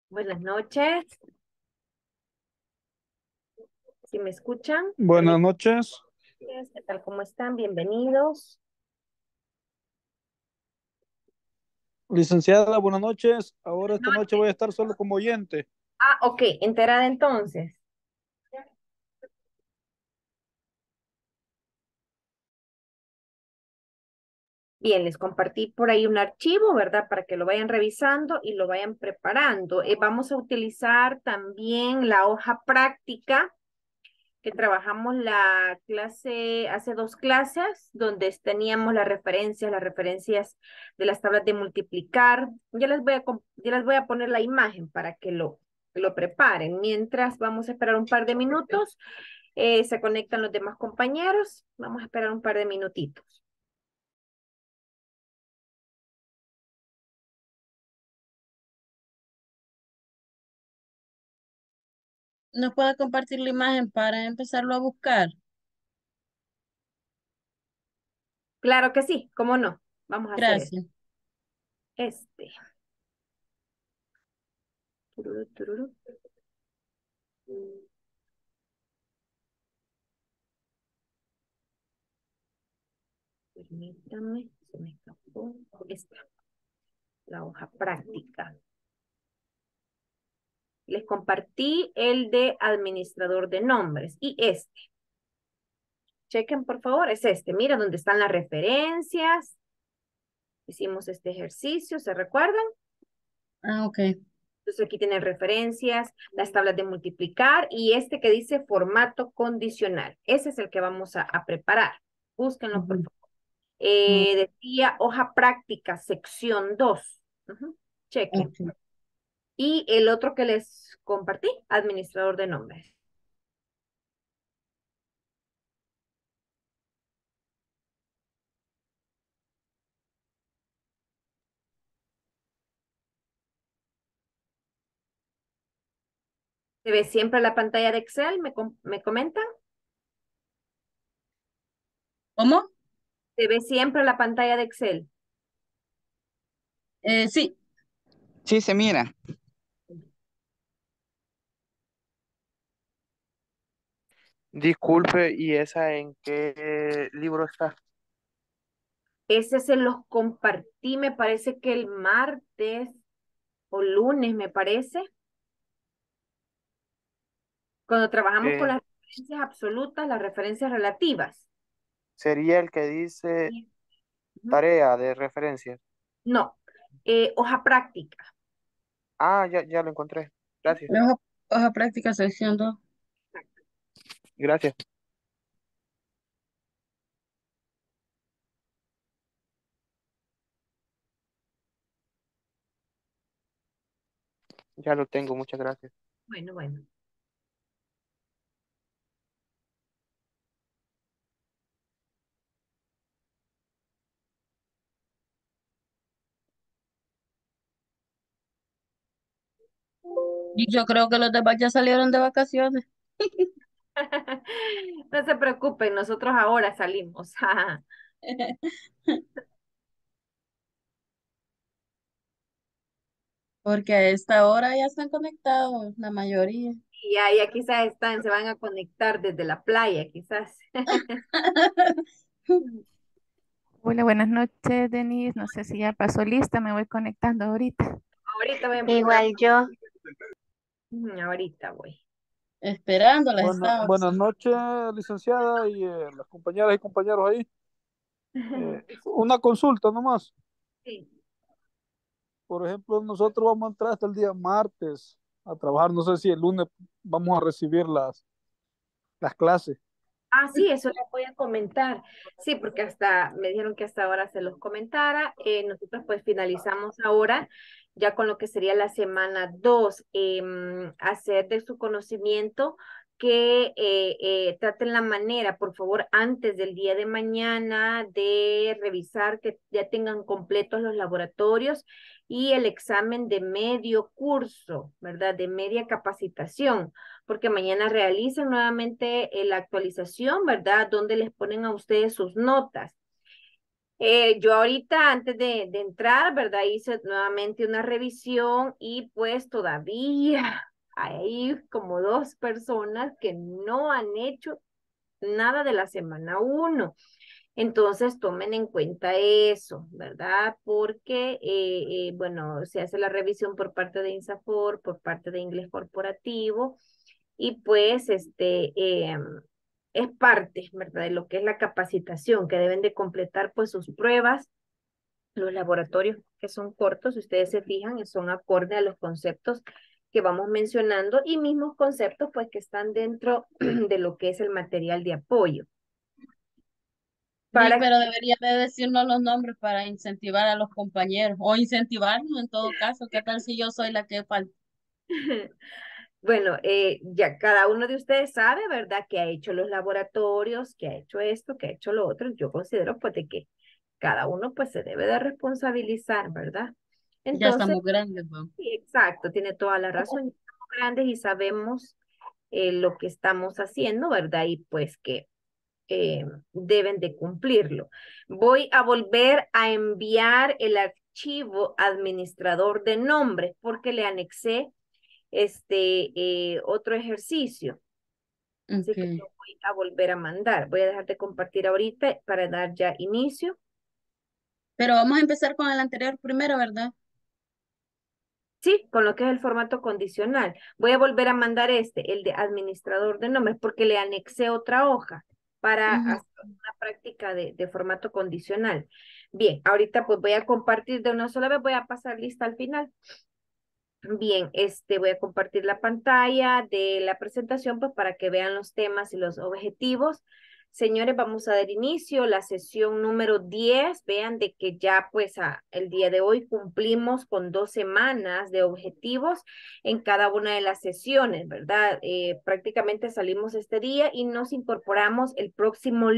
Buenas noches, si me escuchan, Buenas permítanme, noches, ¿qué tal? ¿Cómo están? Bienvenidos. licenciada, buenas noches. Ahora Buenas esta noche voy a noches. estar solo como oyente. Ah, ok, enterada entonces. Bien, les compartí por ahí un archivo, ¿verdad? Para que lo vayan revisando y lo vayan preparando. Vamos a utilizar también la hoja práctica que trabajamos la clase, hace dos clases, donde teníamos las referencias de las tablas de multiplicar. Ya les voy a poner la imagen para que lo preparen. Mientras vamos a esperar un par de minutos, se conectan los demás compañeros. Vamos a esperar un par de minutitos. ¿Nos puede compartir la imagen para empezarlo a buscar? Claro que sí, ¿cómo no? Vamos a hacer esto. Gracias. Este. Tururú, tururú. Permítame, se me escapó. Esta, la hoja práctica. Les compartí el de administrador de nombres y este. Chequen, por favor, es este. Mira dónde están las referencias. Hicimos este ejercicio, ¿se recuerdan? Ah, ok. Entonces aquí tienen referencias, las tablas de multiplicar y este que dice formato condicional. Ese es el que vamos a preparar. Búsquenlo, por Ujú. favor. Mm, Decía hoja práctica, sección 2. Ujú. Chequen. ok. Y el otro que les compartí, administrador de nombres. ¿Se ve siempre la pantalla de Excel? ¿Me comentan? ¿Cómo? ¿Se ve siempre la pantalla de Excel? Sí. Sí, se mira. Disculpe, ¿y esa en qué libro está? Ese se los compartí, me parece que el martes o lunes, me parece, cuando trabajamos con Eh, las referencias absolutas, las referencias relativas. Sería el que dice Sí. Ujú. tarea de referencia. No, hoja práctica. Ah, ya lo encontré. Gracias. La hoja práctica sección 2. Gracias. Ya lo tengo, muchas gracias. Bueno, bueno. Y yo creo que los demás ya salieron de vacaciones. No se preocupen, nosotros ahora salimos. Porque a esta hora ya están conectados, la mayoría. Y ya quizás están, se van a conectar desde la playa, quizás. Hola, buenas noches, Denise. No sé si ya pasó lista, me voy conectando ahorita. Ahorita voy a empezar a... Igual yo. Ahorita voy. Esperándolas Buenas estábamos. noches, licenciada y las compañeras y compañeros ahí. Una consulta nomás. Sí. Por ejemplo, nosotros vamos a entrar hasta el día martes a trabajar. No sé si el lunes vamos a recibir las clases. Ah, sí, eso les voy a comentar. Sí, porque hasta me dijeron que hasta ahora se los comentara. Nosotros pues finalizamos ahora ya con lo que sería la semana 2, hacer de su conocimiento que traten la manera, por favor, antes del día de mañana de revisar que ya tengan completos los laboratorios y el examen de medio curso, ¿verdad? De media capacitación porque mañana realizan nuevamente la actualización, ¿verdad? Donde les ponen a ustedes sus notas. Yo ahorita, antes de entrar, ¿verdad? Hice nuevamente una revisión y pues todavía hay como 2 personas que no han hecho nada de la semana 1. Entonces, tomen en cuenta eso, ¿verdad? Porque, bueno, se hace la revisión por parte de INSAFOR, por parte de Inglés Corporativo, y pues, es parte, ¿verdad? De lo que es la capacitación, que deben de completar, pues, sus pruebas. Los laboratorios que son cortos, si ustedes se fijan, son acorde a los conceptos que vamos mencionando y mismos conceptos, pues, que están dentro de lo que es el material de apoyo. Sí, Para pero debería de decirnos los nombres para incentivar a los compañeros o incentivarnos en todo caso. ¿Qué tal si yo soy la que falta? Bueno, ya cada uno de ustedes sabe, ¿verdad? Que ha hecho los laboratorios, que ha hecho esto, que ha hecho lo otro. Yo considero pues de que cada uno pues se debe de responsabilizar, ¿verdad? Ya Entonces, estamos grandes, ¿no? sí, exacto, tiene toda la razón. Ya somos grandes y sabemos lo que estamos haciendo, ¿verdad? Y pues que deben de cumplirlo. Voy a volver a enviar el archivo administrador de nombres porque le anexé otro ejercicio. Así que Okay. lo voy a volver a mandar. Voy a dejar de compartir ahorita para dar ya inicio. Pero vamos a empezar con el anterior primero, ¿verdad? Sí, con lo que es el formato condicional. Voy a volver a mandar el de administrador de nombres, porque le anexé otra hoja para Ujú. hacer una práctica de formato condicional. Bien, ahorita pues voy a compartir de una sola vez, voy a pasar lista al final. Bien, voy a compartir la pantalla de la presentación pues para que vean los temas y los objetivos. Señores, vamos a dar inicio la sesión número 10. Vean de que ya pues el día de hoy cumplimos con 2 semanas de objetivos en cada una de las sesiones, ¿verdad? Prácticamente salimos este día y nos incorporamos el próximo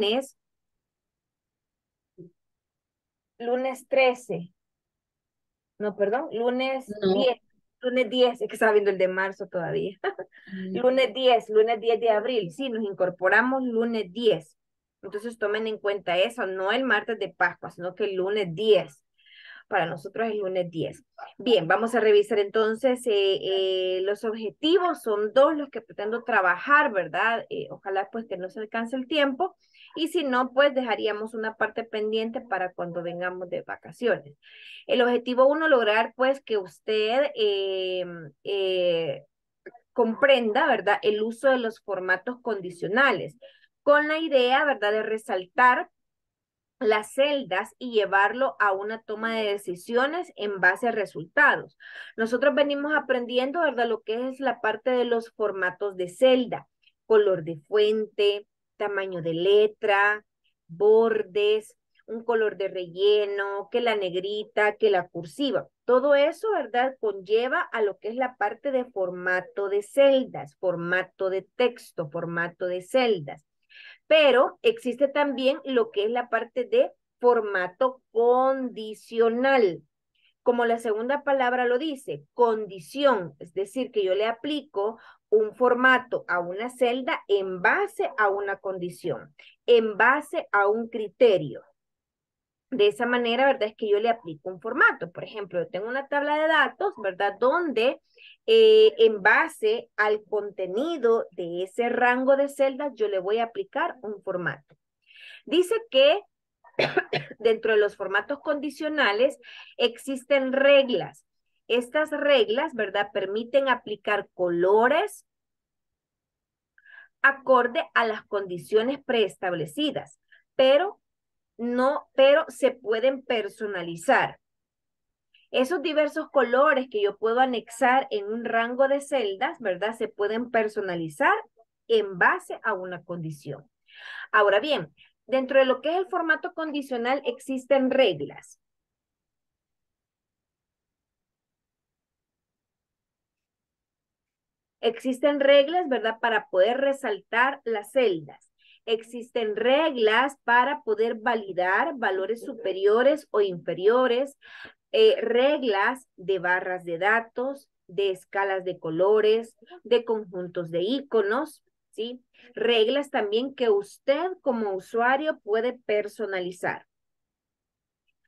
lunes 13. No, perdón, lunes No. 10. Lunes 10, es que estaba viendo el de marzo todavía. Mm. Lunes 10 de abril, sí, nos incorporamos lunes 10. Entonces tomen en cuenta eso, no el martes de Pascua, sino que el lunes 10. Para nosotros es lunes 10. Bien, vamos a revisar entonces los objetivos. Son 2 los que pretendo trabajar, ¿verdad? Ojalá pues que no se alcance el tiempo. Y si no, pues dejaríamos una parte pendiente para cuando vengamos de vacaciones. El objetivo 1, lograr pues que usted comprenda, ¿verdad? El uso de los formatos condicionales, con la idea, ¿verdad? De resaltar las celdas y llevarlo a una toma de decisiones en base a resultados. Nosotros venimos aprendiendo, ¿verdad? Lo que es la parte de los formatos de celda, color de fuente, tamaño de letra, bordes, un color de relleno, que la negrita, que la cursiva. Todo eso, ¿verdad? Conlleva a lo que es la parte de formato de celdas, formato de texto, formato de celdas. Pero existe también lo que es la parte de formato condicional. Como la segunda palabra lo dice, condición, es decir, que yo le aplico un formato a una celda en base a una condición, en base a un criterio. De esa manera, ¿verdad? Es que yo le aplico un formato. Por ejemplo, yo tengo una tabla de datos, ¿verdad? Donde en base al contenido de ese rango de celdas, yo le voy a aplicar un formato. Dice que dentro de los formatos condicionales existen reglas. Estas reglas, ¿verdad? Permiten aplicar colores acorde a las condiciones preestablecidas, pero pero se pueden personalizar. Esos diversos colores que yo puedo anexar en un rango de celdas, ¿verdad? Se pueden personalizar en base a una condición. Ahora bien, dentro de lo que es el formato condicional existen reglas. Existen reglas, ¿verdad? Para poder resaltar las celdas. Existen reglas para poder validar valores superiores o inferiores, reglas de barras de datos, de escalas de colores, de conjuntos de iconos, ¿sí? Reglas también que usted como usuario puede personalizar.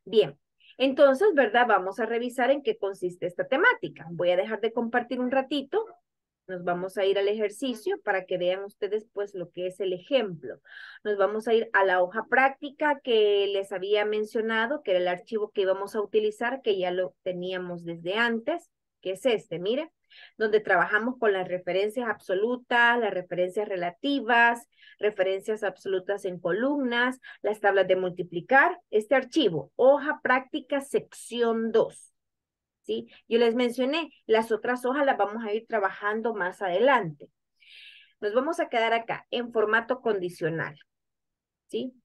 Bien, entonces, ¿verdad? Vamos a revisar en qué consiste esta temática. Voy a dejar de compartir un ratito. Nos vamos a ir al ejercicio para que vean ustedes pues lo que es el ejemplo. Nos vamos a ir a la hoja práctica que les había mencionado, que era el archivo que íbamos a utilizar, que ya lo teníamos desde antes, que es este, mire, donde trabajamos con las referencias absolutas, las referencias relativas, referencias absolutas en columnas, las tablas de multiplicar. Este archivo, hoja práctica sección 2. ¿Sí? Yo les mencioné, las otras hojas las vamos a ir trabajando más adelante. Nos vamos a quedar acá en formato condicional, ¿sí?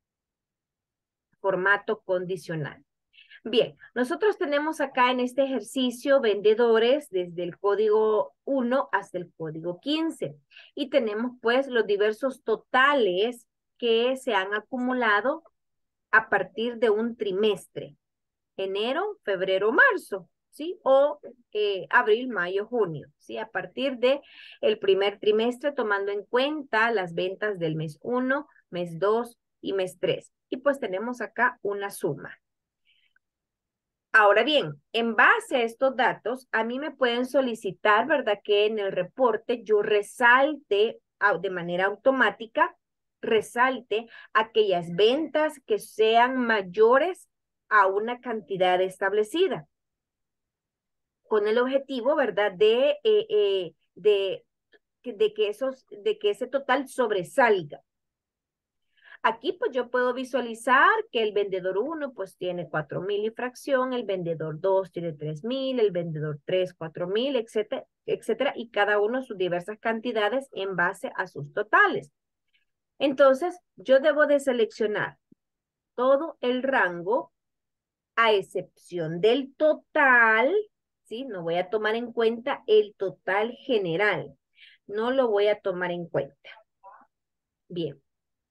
Formato condicional. Bien, nosotros tenemos acá en este ejercicio vendedores desde el código 1 hasta el código 15 y tenemos pues los diversos totales que se han acumulado a partir de un trimestre. Enero, febrero, marzo, ¿sí? O abril, mayo, junio, ¿sí? A partir de el primer trimestre, tomando en cuenta las ventas del mes 1, mes 2 y mes 3. Y pues tenemos acá una suma. Ahora bien, en base a estos datos, a mí me pueden solicitar, ¿verdad? Que en el reporte yo resalte de manera automática, resalte aquellas ventas que sean mayores a una cantidad establecida, con el objetivo, ¿verdad? De que ese total sobresalga. Aquí pues yo puedo visualizar que el vendedor 1 pues tiene 4,000 y fracción, el vendedor 2 tiene 3,000, el vendedor 3, 4,000, etcétera, etcétera, y cada uno sus diversas cantidades en base a sus totales. Entonces, yo debo de seleccionar todo el rango a excepción del total, ¿sí? No voy a tomar en cuenta el total general. No lo voy a tomar en cuenta. Bien.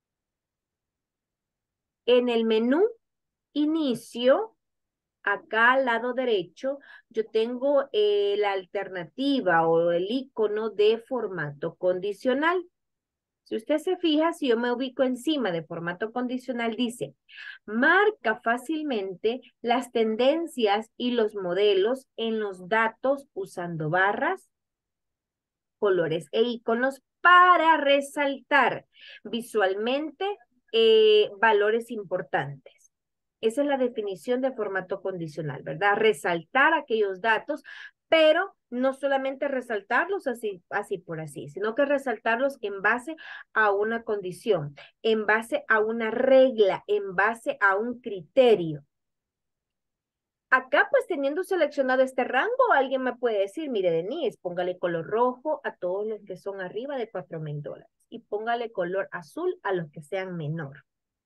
En el menú inicio, acá al lado derecho, yo tengo la alternativa o el icono de formato condicional. Si usted se fija, si yo me ubico encima de formato condicional, dice, marca fácilmente las tendencias y los modelos en los datos usando barras, colores e iconos para resaltar visualmente valores importantes. Esa es la definición de formato condicional, ¿verdad? Resaltar aquellos datos, pero no solamente resaltarlos así por así, sino que resaltarlos en base a una condición, en base a una regla, en base a un criterio. Acá, pues, teniendo seleccionado este rango, alguien me puede decir, mire, Denise, póngale color rojo a todos los que son arriba de $4,000 y póngale color azul a los que sean menor.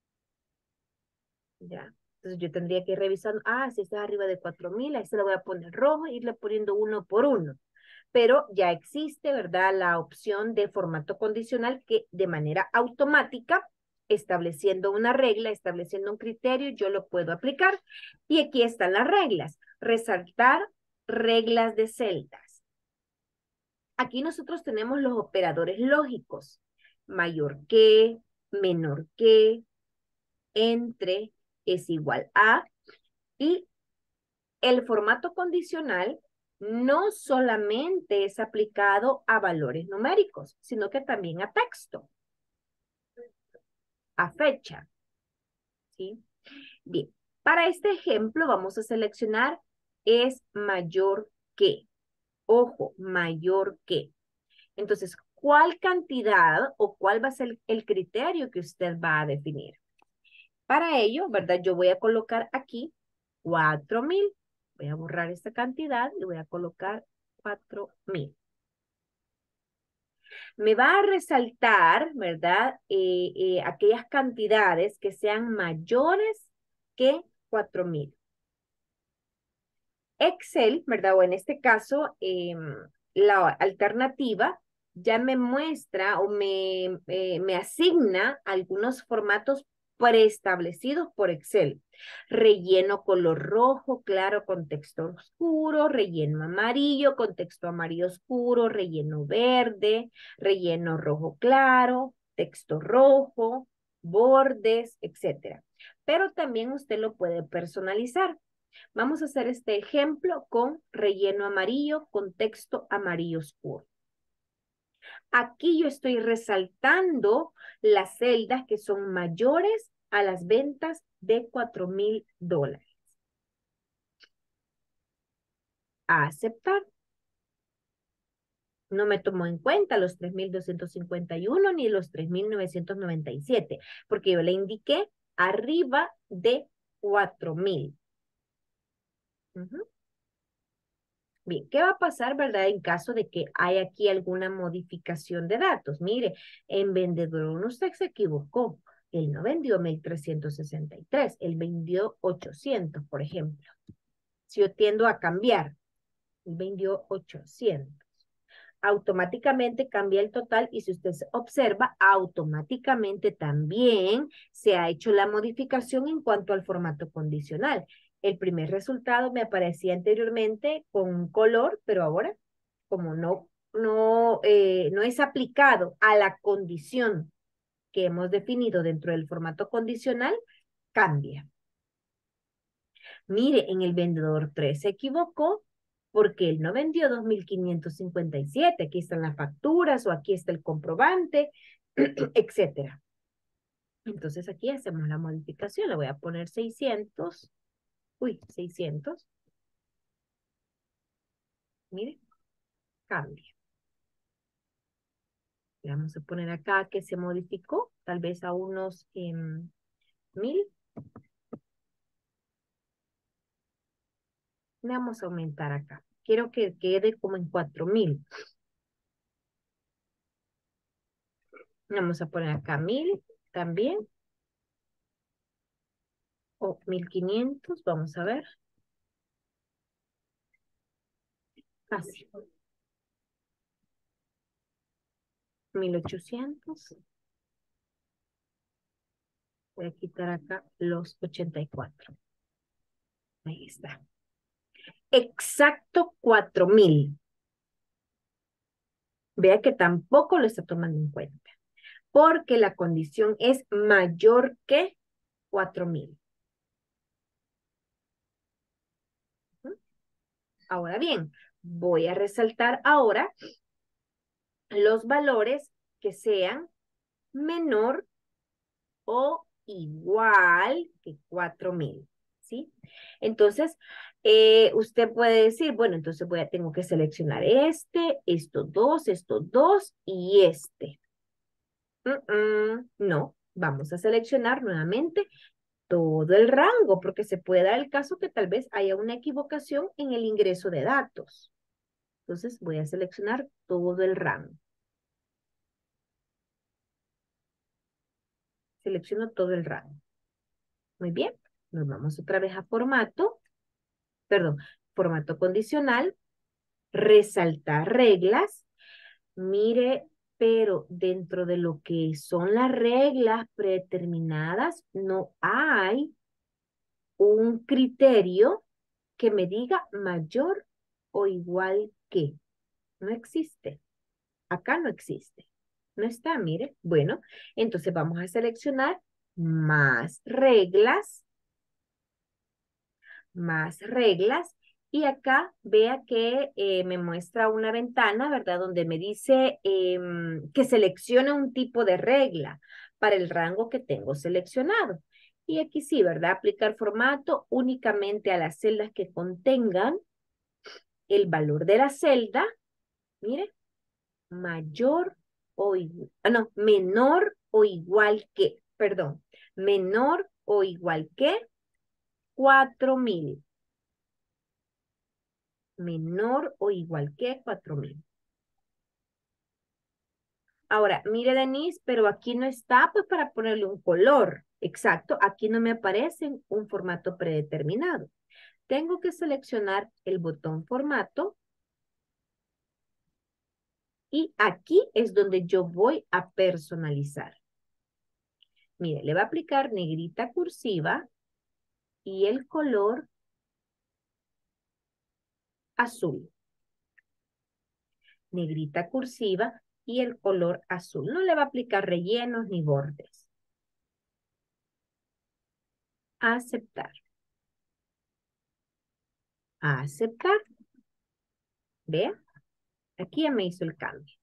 ¿Ya? Entonces yo tendría que ir revisando, si está arriba de 4,000, a este le voy a poner rojo e irle poniendo uno por uno. Pero ya existe, ¿verdad? La opción de formato condicional que de manera automática, estableciendo una regla, estableciendo un criterio, yo lo puedo aplicar. Y aquí están las reglas. Resaltar reglas de celdas. Aquí nosotros tenemos los operadores lógicos. Mayor que, menor que, entre, es igual a. Y el formato condicional no solamente es aplicado a valores numéricos, sino que también a texto, a fecha. ¿Sí? Bien, para este ejemplo vamos a seleccionar es mayor que. Ojo, mayor que. Entonces, ¿cuál cantidad o cuál va a ser el criterio que usted va a definir? Para ello, ¿verdad? Yo voy a colocar aquí 4,000. Voy a borrar esta cantidad y voy a colocar 4,000. Me va a resaltar, ¿verdad? Aquellas cantidades que sean mayores que 4,000. Excel, ¿verdad? O en este caso, la alternativa ya me muestra o me asigna algunos formatos preestablecidos por Excel. Relleno color rojo claro con texto oscuro, relleno amarillo con texto amarillo oscuro, relleno verde, relleno rojo claro, texto rojo, bordes, etc. pero también usted lo puede personalizar. Vamos a hacer este ejemplo con relleno amarillo, con texto amarillo oscuro. Aquí yo estoy resaltando las celdas que son mayores a las ventas de $4,000. A aceptar. No me tomó en cuenta los 3,251 ni los 3,997, porque yo le indiqué arriba de 4,000. Bien, ¿qué va a pasar, verdad, en caso de que haya aquí alguna modificación de datos? Mire, en vendedor 1 usted se equivocó. Él no vendió 1,363, él vendió 800, por ejemplo. Si yo tiendo a cambiar, él vendió 800. Automáticamente cambia el total y si usted observa, automáticamente también se ha hecho la modificación en cuanto al formato condicional. El primer resultado me aparecía anteriormente con un color, pero ahora, como no es aplicado a la condición que hemos definido dentro del formato condicional, cambia. Mire, en el vendedor 3 se equivocó porque él no vendió 2,557. Aquí están las facturas o aquí está el comprobante, etcétera. Entonces aquí hacemos la modificación. Le voy a poner 600. 600. Mire, cambia. Le vamos a poner acá que se modificó, tal vez a unos 1,000. Le vamos a aumentar acá. Quiero que quede como en 4,000. Vamos a poner acá 1,000 también. O 1,500, vamos a ver. Casi. 1,800. Voy a quitar acá los 84. Ahí está. Exacto 4,000. Vea que tampoco lo está tomando en cuenta. Porque la condición es mayor que 4,000. Ahora bien, voy a resaltar ahora los valores que sean menor o igual que 4,000, ¿sí? Entonces, usted puede decir, bueno, entonces tengo que seleccionar estos dos y este. No, vamos a seleccionar nuevamente todo el rango, porque se puede dar el caso que tal vez haya una equivocación en el ingreso de datos. Entonces, voy a seleccionar todo el rango. Selecciono todo el rango. Muy bien, nos vamos otra vez a formato condicional, resaltar reglas. Mire, pero dentro de lo que son las reglas predeterminadas, no hay un criterio que me diga mayor o igual que. No existe. Acá no existe. No está, mire. Bueno, entonces vamos a seleccionar más reglas. Más reglas. Y acá vea que me muestra una ventana, ¿verdad? Donde me dice que seleccione un tipo de regla para el rango que tengo seleccionado. Y aquí sí, ¿verdad? Aplicar formato únicamente a las celdas que contengan el valor de la celda. Mire, mayor o igual, menor o igual que, perdón, menor o igual que 4,000. Menor o igual que 4,000. Ahora, mire, Denise, pero aquí no está, pues, para ponerle un color. Exacto, aquí no me aparece un formato predeterminado. Tengo que seleccionar el botón formato. Y aquí es donde yo voy a personalizar. Mire, le va a aplicar negrita cursiva y el color azul. Negrita cursiva y el color azul. No le va a aplicar rellenos ni bordes. aceptar. Aceptar. Vea, aquí ya me hizo el cambio.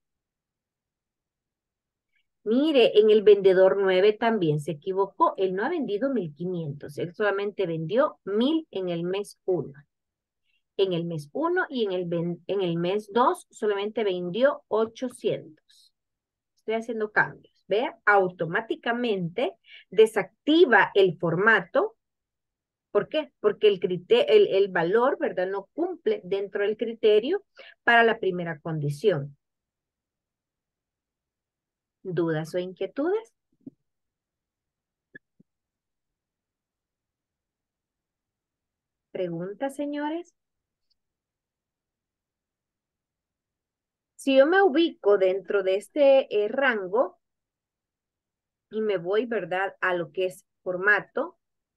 Mire, en el vendedor 9 también se equivocó. Él no ha vendido 1,500. Él solamente vendió 1,000 en el mes 1. En el mes 1 y en el mes 2 solamente vendió 800. Estoy haciendo cambios. Vea, automáticamente desactiva el formato. ¿Por qué? Porque el valor, ¿verdad? No cumple dentro del criterio para la primera condición. ¿Dudas o inquietudes? ¿Preguntas, señores? Si yo me ubico dentro de este rango y me voy, ¿verdad? A lo que es formato,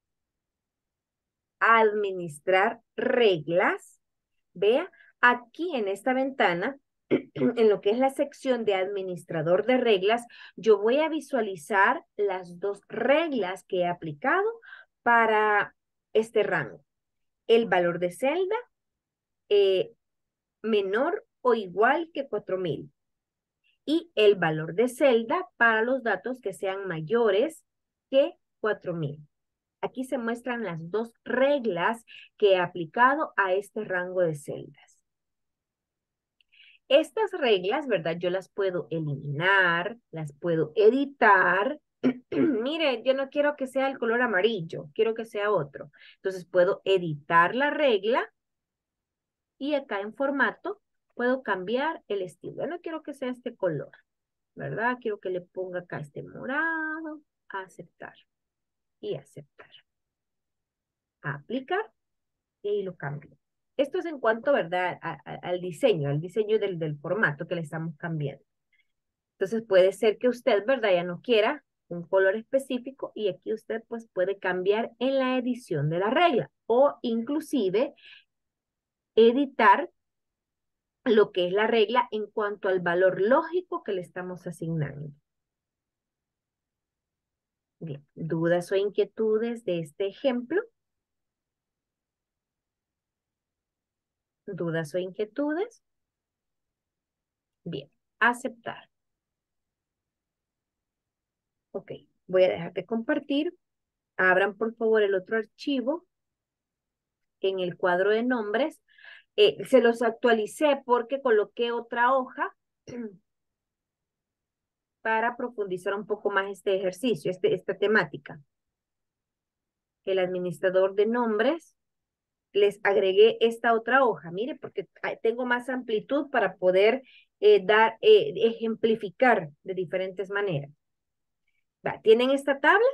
a administrar reglas, vea, aquí en esta ventana, en lo que es la sección de administrador de reglas, yo voy a visualizar las dos reglas que he aplicado para este rango. El valor de celda menor o igual que 4,000. Y el valor de celda para los datos que sean mayores que 4,000. Aquí se muestran las dos reglas que he aplicado a este rango de celdas. Estas reglas, ¿verdad? Yo las puedo eliminar, las puedo editar. Mire, yo no quiero que sea el color amarillo, quiero que sea otro. Entonces puedo editar la regla y acá en formato puedo cambiar el estilo. Yo no quiero que sea este color, ¿verdad? Quiero que le ponga acá este morado, aceptar y aceptar. Aplicar y ahí lo cambio. Esto es en cuanto, ¿verdad? Al diseño del formato que le estamos cambiando. Entonces puede ser que usted, ¿verdad? Ya no quiera un color específico y aquí usted pues puede cambiar en la edición de la regla o inclusive editar lo que es la regla en cuanto al valor lógico que le estamos asignando. Bien, ¿dudas o inquietudes de este ejemplo? ¿Dudas o inquietudes? Bien, aceptar. Ok, voy a dejar de compartir. Abran por favor el otro archivo en el cuadro de nombres. Se los actualicé porque coloqué otra hoja para profundizar un poco más este ejercicio, esta temática. El administrador de nombres, les agregué esta otra hoja, mire, porque tengo más amplitud para poder ejemplificar de diferentes maneras. Va, ¿tienen esta tabla?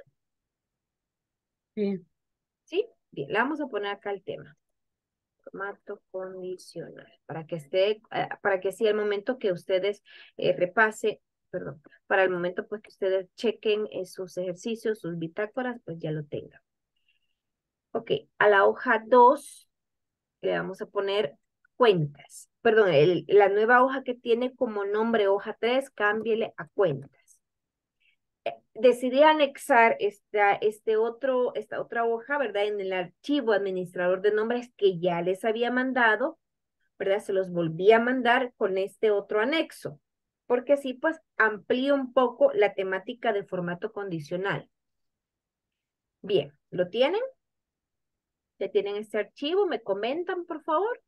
Sí. ¿Sí? Bien, le vamos a poner acá el tema. Formato condicional, para que esté, para que sí, al momento que ustedes perdón, para el momento pues que ustedes chequen sus ejercicios, sus bitácoras, pues ya lo tengan. Ok, a la hoja 2 le vamos a poner cuentas. Perdón, la nueva hoja que tiene como nombre hoja 3, cámbiele a cuentas. Decidí anexar esta otra hoja, ¿verdad? En el archivo administrador de nombres que ya les había mandado, ¿verdad? Se los volví a mandar con este otro anexo, porque así pues amplío un poco la temática de formato condicional. Bien, ¿lo tienen? ¿Ya tienen este archivo? ¿Me comentan, por favor?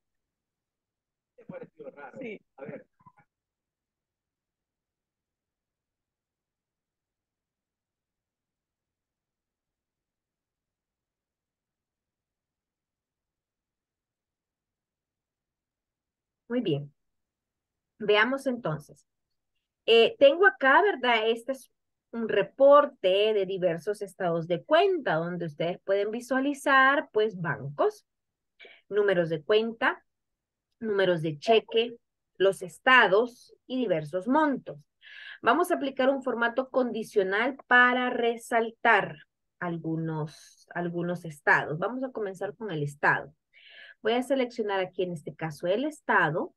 Sí. Muy bien. Veamos entonces. Tengo acá, ¿verdad? Este es un reporte de diversos estados de cuenta donde ustedes pueden visualizar, pues, bancos, números de cuenta, números de cheque, los estados y diversos montos. Vamos a aplicar un formato condicional para resaltar algunos estados. Vamos a comenzar con el estado. Voy a seleccionar aquí en este caso el estado.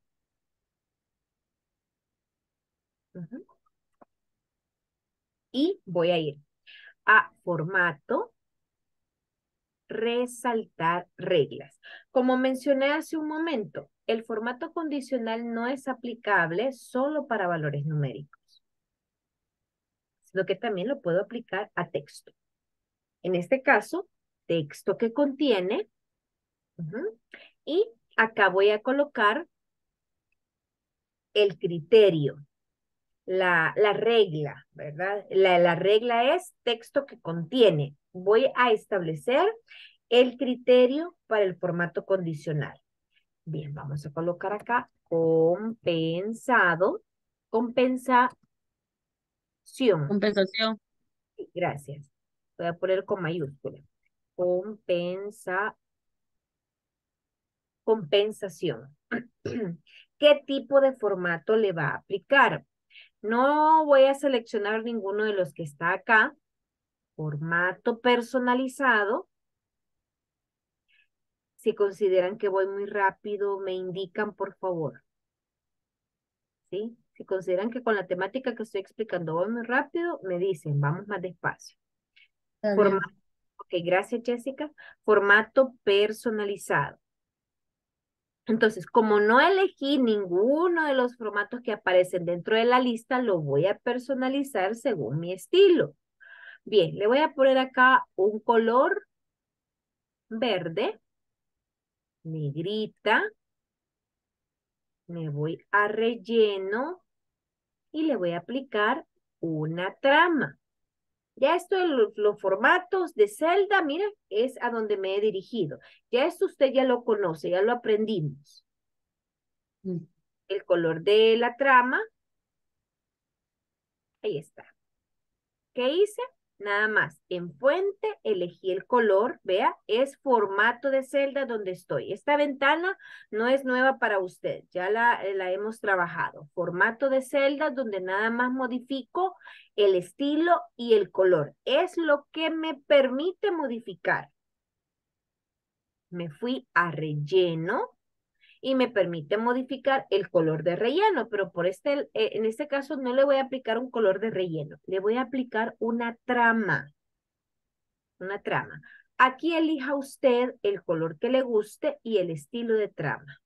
Y voy a ir a formato, resaltar reglas. Como mencioné hace un momento, el formato condicional no es aplicable solo para valores numéricos, sino que también lo puedo aplicar a texto. En este caso, texto que contiene, y acá voy a colocar el criterio, la regla, ¿verdad? La regla es texto que contiene. Voy a establecer el criterio para el formato condicional. Bien, vamos a colocar acá compensado, compensación. Compensación. Gracias. Voy a poner con mayúscula. Compensación. ¿Qué tipo de formato le va a aplicar? No voy a seleccionar ninguno de los que está acá. Formato personalizado. Si consideran que voy muy rápido, me indican, por favor. ¿Sí? Si consideran que con la temática que estoy explicando voy muy rápido, me dicen, vamos más despacio. Está bien. Ok, gracias, Jessica. Formato personalizado. Entonces, como no elegí ninguno de los formatos que aparecen dentro de la lista, lo voy a personalizar según mi estilo. Bien, le voy a poner acá un color verde, negrita. Me voy a relleno y le voy a aplicar una trama. Ya esto de los formatos de celda, mira, es a donde me he dirigido. Ya esto usted ya lo conoce, ya lo aprendimos. Mm. El color de la trama, ahí está. ¿Qué hice? Nada más, en fuente elegí el color, vea, es formato de celda donde estoy. Esta ventana no es nueva para usted, ya la hemos trabajado. Formato de celda donde nada más modifico el estilo y el color. Es lo que me permite modificar. Me fui a relleno y me permite modificar el color de relleno, pero en este caso no le voy a aplicar un color de relleno, le voy a aplicar una trama. Una trama. Aquí elija usted el color que le guste y el estilo de trama.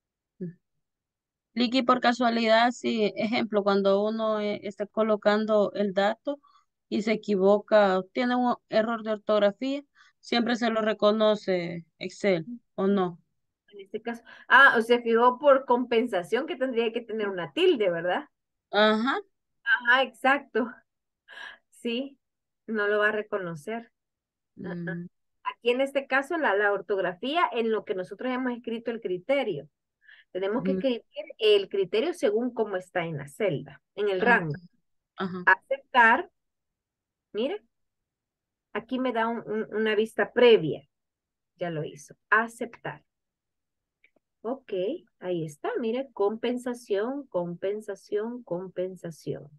Licky, por casualidad, si, ejemplo, cuando uno está colocando el dato y se equivoca, tiene un error de ortografía, siempre se lo reconoce Excel, ¿o no? En este caso, o se fijó por compensación que tendría que tener una tilde, ¿verdad? Ajá. Ajá, exacto. Sí, no lo va a reconocer. Mm, Aquí en este caso, la ortografía en lo que nosotros hemos escrito el criterio. Tenemos que mm, escribir el criterio según cómo está en la celda, en el ah, rango. ajá. Aceptar, mire, aquí me da una vista previa. Ya lo hizo. Aceptar. Ok, ahí está. Mire, compensación, compensación, compensación.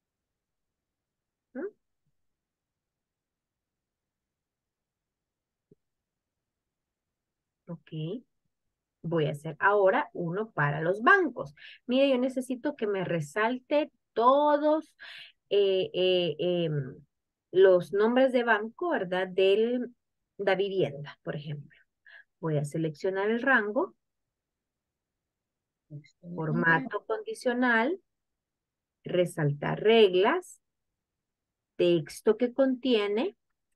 ¿Mm? Ok. Voy a hacer ahora uno para los bancos. Mire, yo necesito que me resalte todos eh, eh, em, los nombres de banco, ¿verdad? De la vivienda, por ejemplo. Voy a seleccionar el rango, formato condicional, resaltar reglas, texto que contiene,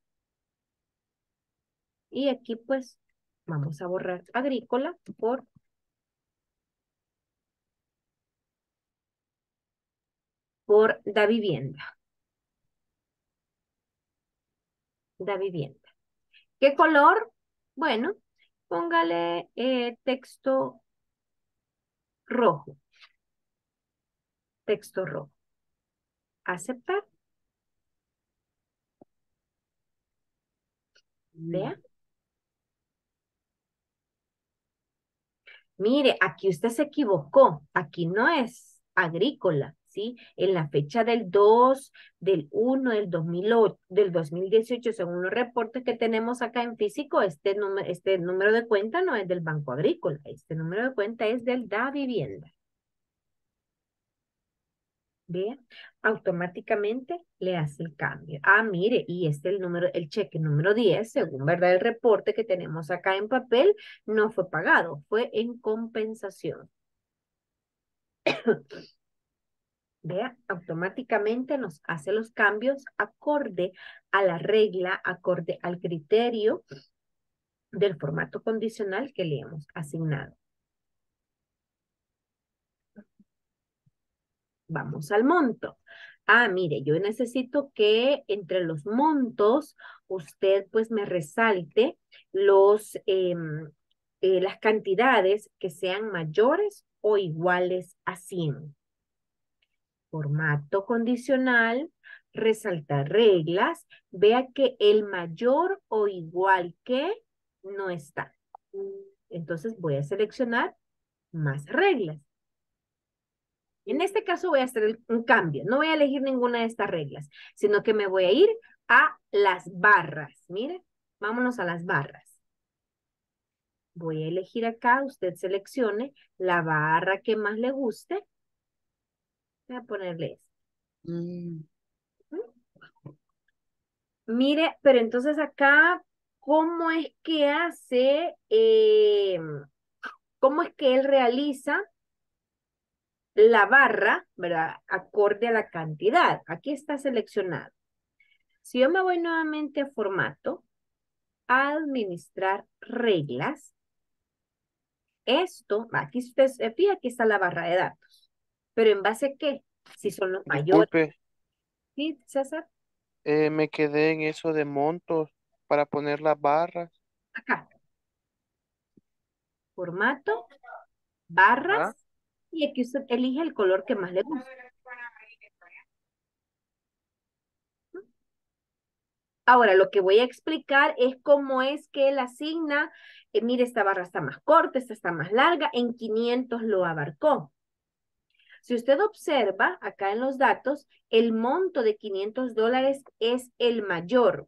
y aquí pues vamos a borrar agrícola por da vivienda. Da vivienda. ¿Qué color? Bueno, póngale texto rojo. Texto rojo. Aceptar. Vea. Mire, aquí usted se equivocó. Aquí no es agrícola, ¿sí? En la fecha del 2, del 1, del 2008, del 2018, según los reportes que tenemos acá en físico, este número de cuenta no es del Banco Agrícola. Este número de cuenta es del Da Vivienda. Vea, automáticamente le hace el cambio. Ah, mire, y este el número, el cheque número 10, según verdad el reporte que tenemos acá en papel, no fue pagado, fue en compensación. Vea, automáticamente nos hace los cambios acorde a la regla, acorde al criterio del formato condicional que le hemos asignado. Vamos al monto. Ah, mire, yo necesito que entre los montos usted pues me resalte las cantidades que sean mayores o iguales a 100. Formato condicional, resaltar reglas, vea que el mayor o igual que no está. Entonces voy a seleccionar más reglas. En este caso voy a hacer un cambio. No voy a elegir ninguna de estas reglas, sino que me voy a ir a las barras. Mire, vámonos a las barras. Voy a elegir acá, usted seleccione la barra que más le guste. Voy a ponerle esta. Mire, pero entonces acá, ¿cómo es que hace, cómo es que él realiza la barra, ¿verdad? Acorde a la cantidad. Aquí está seleccionado. Si yo me voy nuevamente a formato, a administrar reglas, esto, aquí usted se fija, aquí está la barra de datos. Pero ¿en base a qué? Si son los mayores. Disculpe, ¿Sí, César? me quedé en eso de montos para poner las barras. Acá. Formato, Ajá. barras, y aquí usted elige el color que más le gusta. Ahora, lo que voy a explicar es cómo es que él asigna, mire, esta barra está más corta, esta está más larga, en 500 lo abarcó. Si usted observa acá en los datos, el monto de $500 es el mayor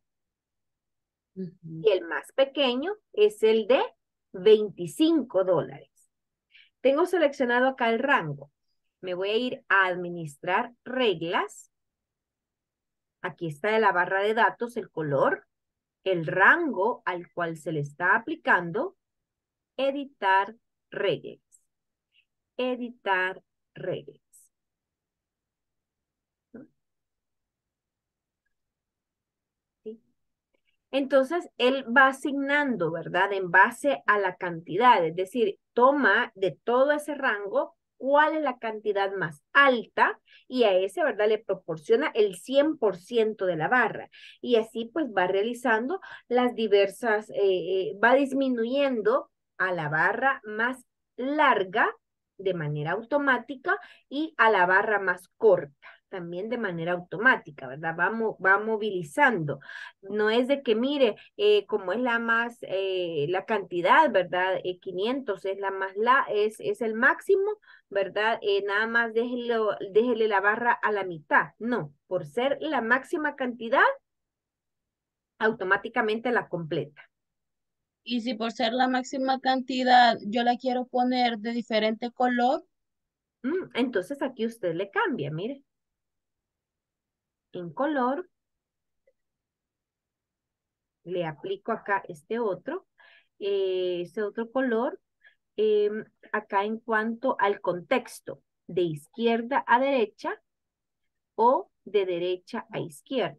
y el más pequeño es el de $25. Tengo seleccionado acá el rango. Me voy a ir a administrar reglas. Aquí está de la barra de datos el color, el rango al cual se le está aplicando, editar reglas. Editar reglas. ¿Sí? Entonces, él va asignando, ¿verdad? En base a la cantidad, es decir, toma de todo ese rango cuál es la cantidad más alta y a ese, ¿verdad? Le proporciona el 100% de la barra. Y así, pues, va realizando las diversas, va disminuyendo a la barra más larga de manera automática y a la barra más corta también de manera automática, ¿verdad? Va movilizando. No es de que mire, como es la cantidad, ¿verdad? 500 es es el máximo, ¿verdad? Nada más déjele la barra a la mitad. No, por ser la máxima cantidad, automáticamente la completa. Y si por ser la máxima cantidad yo la quiero poner de diferente color, Entonces aquí usted le cambia, mire. En color, le aplico acá este otro color, acá en cuanto al contexto, de izquierda a derecha o de derecha a izquierda.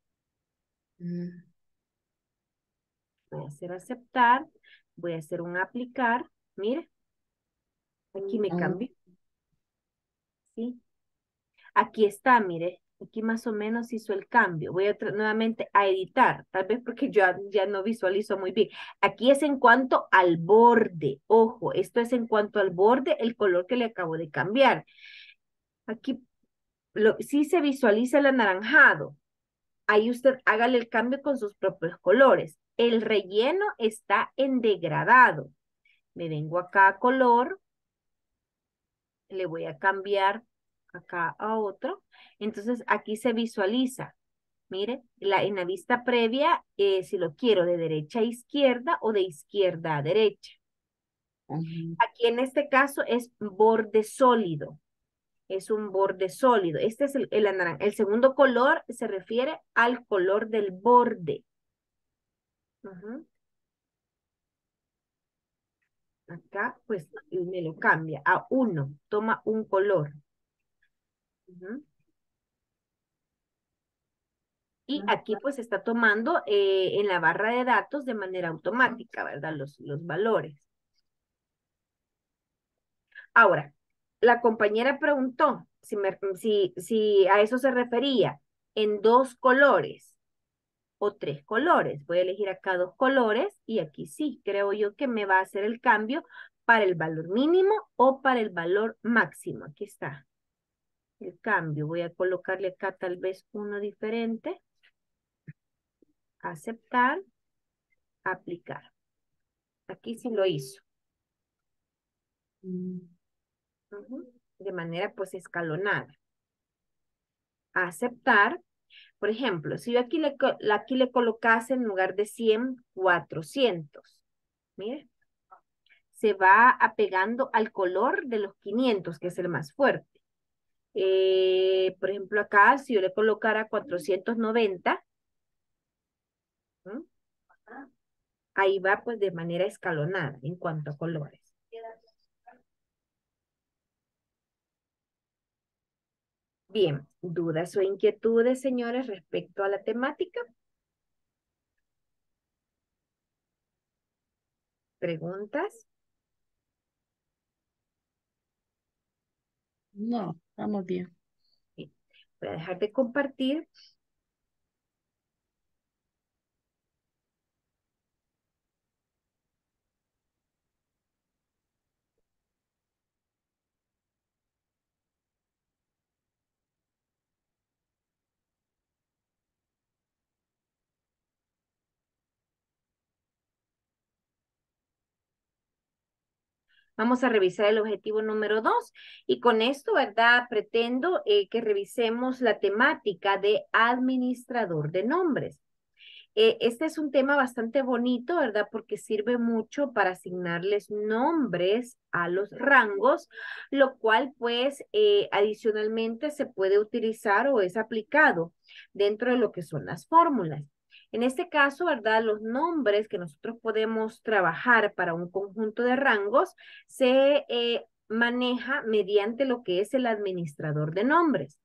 Voy a hacer aceptar, voy a hacer un aplicar, mire, aquí me cambio, ¿sí? Aquí está, mire, aquí más o menos hizo el cambio. Voy a nuevamente a editar, tal vez porque yo ya no visualizo muy bien. Aquí es en cuanto al borde, ojo, esto es en cuanto al borde, el color que le acabo de cambiar. Aquí sí se visualiza el anaranjado. Ahí usted hágale el cambio con sus propios colores. El relleno está en degradado. Me vengo acá a color, le voy a cambiar acá a otro. Entonces aquí se visualiza. Mire, en la vista previa, si lo quiero de derecha a izquierda o de izquierda a derecha. Aquí en este caso es borde sólido. Es un borde sólido. Este es el anaranjado. El segundo color se refiere al color del borde. Ujú. Acá, pues, me lo cambia a 1. Toma un color. Ujú. Y aquí, pues, está tomando en la barra de datos de manera automática, ¿verdad? Los valores. Ahora, la compañera preguntó si a eso se refería en 2 colores o 3 colores. Voy a elegir acá 2 colores y aquí sí, creo yo que me va a hacer el cambio para el valor mínimo o para el valor máximo. Aquí está el cambio. Voy a colocarle acá tal vez uno diferente. Aceptar, aplicar. Aquí sí lo hizo. Ujú. De manera pues escalonada. Aceptar. Por ejemplo, si yo aquí le colocase en lugar de 100, 400. Mire, se va apegando al color de los 500, que es el más fuerte. Por ejemplo, acá, si yo le colocara 490, ¿m? Ahí va pues de manera escalonada en cuanto a colores. Bien, ¿dudas o inquietudes, señores, respecto a la temática? ¿Preguntas? No, estamos bien. Bien. Voy a dejar de compartir. Vamos a revisar el objetivo número 2 y con esto, ¿verdad? Pretendo que revisemos la temática de administrador de nombres. Este es un tema bastante bonito, ¿verdad? Porque sirve mucho para asignarles nombres a los rangos, lo cual pues adicionalmente se puede utilizar o es aplicado dentro de lo que son las fórmulas. En este caso, ¿verdad? Los nombres que nosotros podemos trabajar para un conjunto de rangos se maneja mediante lo que es el administrador de nombres.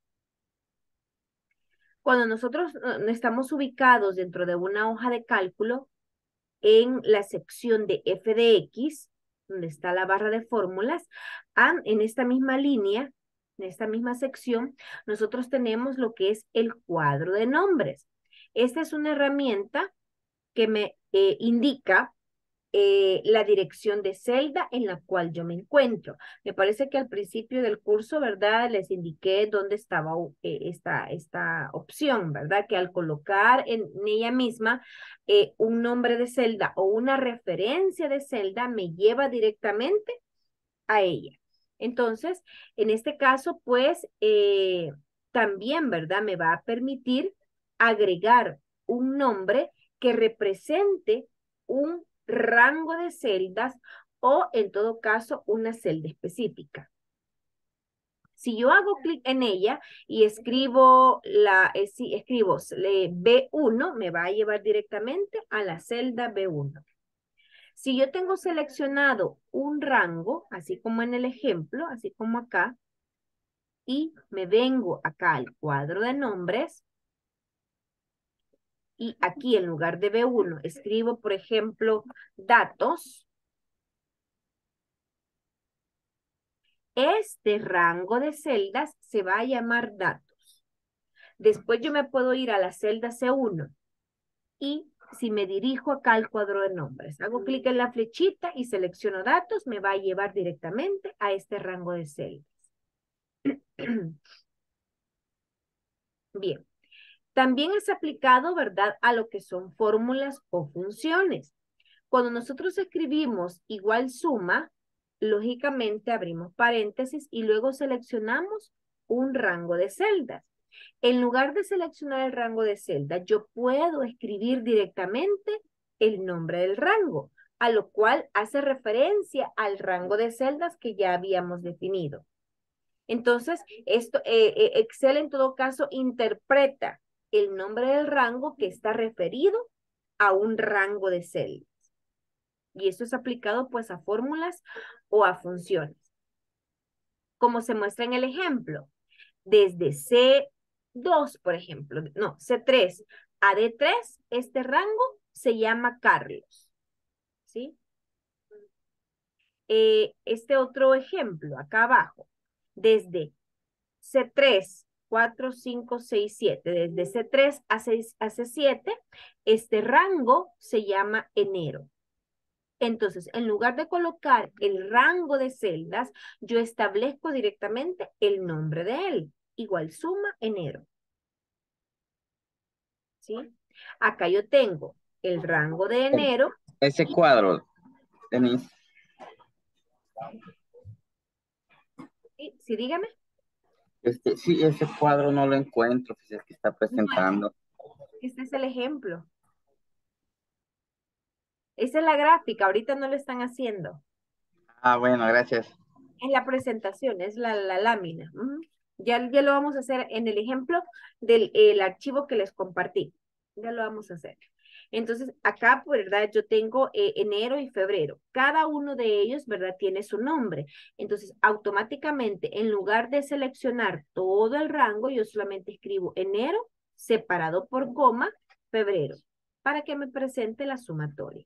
Cuando nosotros estamos ubicados dentro de una hoja de cálculo, en la sección de f de x, donde está la barra de fórmulas, en esta misma línea, en esta misma sección, nosotros tenemos lo que es el cuadro de nombres. Esta es una herramienta que me indica la dirección de celda en la cual yo me encuentro. Me parece que al principio del curso, ¿verdad? Les indiqué dónde estaba esta opción, ¿verdad? Que al colocar en ella misma un nombre de celda o una referencia de celda me lleva directamente a ella. Entonces, en este caso, pues, también, ¿verdad? Me va a permitir agregar un nombre que represente un rango de celdas o, en todo caso, una celda específica. Si yo hago clic en ella y escribo B1, me va a llevar directamente a la celda B1. Si yo tengo seleccionado un rango, así como en el ejemplo, así como acá, y me vengo acá al cuadro de nombres, y aquí en lugar de B1 escribo, por ejemplo, datos, este rango de celdas se va a llamar datos. Después yo me puedo ir a la celda C1 y si me dirijo acá al cuadro de nombres, hago clic en la flechita y selecciono datos, me va a llevar directamente a este rango de celdas. Bien, también es aplicado, ¿verdad?, a lo que son fórmulas o funciones. Cuando nosotros escribimos igual suma, lógicamente abrimos paréntesis y luego seleccionamos un rango de celdas. En lugar de seleccionar el rango de celdas, yo puedo escribir directamente el nombre del rango, a lo cual hace referencia al rango de celdas que ya habíamos definido. Entonces, Excel en todo caso interpreta el nombre del rango que está referido a un rango de celdas. Y eso es aplicado pues a fórmulas o a funciones. Como se muestra en el ejemplo, desde C2, por ejemplo, no, C3 a D3, este rango se llama Carlos. ¿Sí? Este otro ejemplo, acá abajo, desde C3, 4, 5, 6, 7, desde C3 a C7, este rango se llama enero. Entonces, en lugar de colocar el rango de celdas, yo establezco directamente el nombre de él. Igual suma enero. ¿Sí? Acá yo tengo el rango de enero. Ese cuadro, Denise, Sí, dígame. sí, ese cuadro no lo encuentro, si es que está presentando. Este es el ejemplo. Esa es la gráfica, ahorita no lo están haciendo. Ah, bueno, gracias. Es la presentación, es la lámina. Ya lo vamos a hacer en el ejemplo del archivo que les compartí. Ya lo vamos a hacer. Entonces, acá, ¿verdad? Yo tengo enero y febrero. Cada uno de ellos, ¿verdad? Tiene su nombre. Entonces, automáticamente, en lugar de seleccionar todo el rango, yo solamente escribo enero separado por coma, febrero, para que me presente la sumatoria.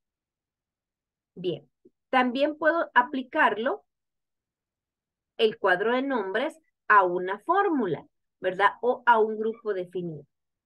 Bien. También puedo aplicarlo, el cuadro de nombres, a una fórmula, ¿verdad? O a un grupo definido.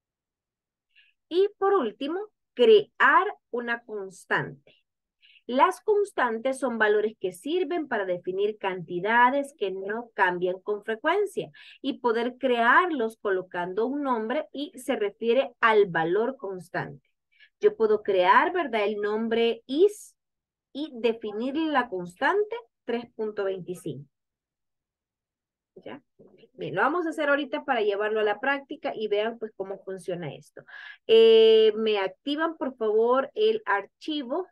Y por último, crear una constante. Las constantes son valores que sirven para definir cantidades que no cambian con frecuencia y poder crearlos colocando un nombre y se refiere al valor constante. Yo puedo crear, ¿verdad? El nombre is y definir la constante 3.25. ¿Ya? Bien, lo vamos a hacer ahorita para llevarlo a la práctica y vean pues cómo funciona esto. Me activan por favor el archivo,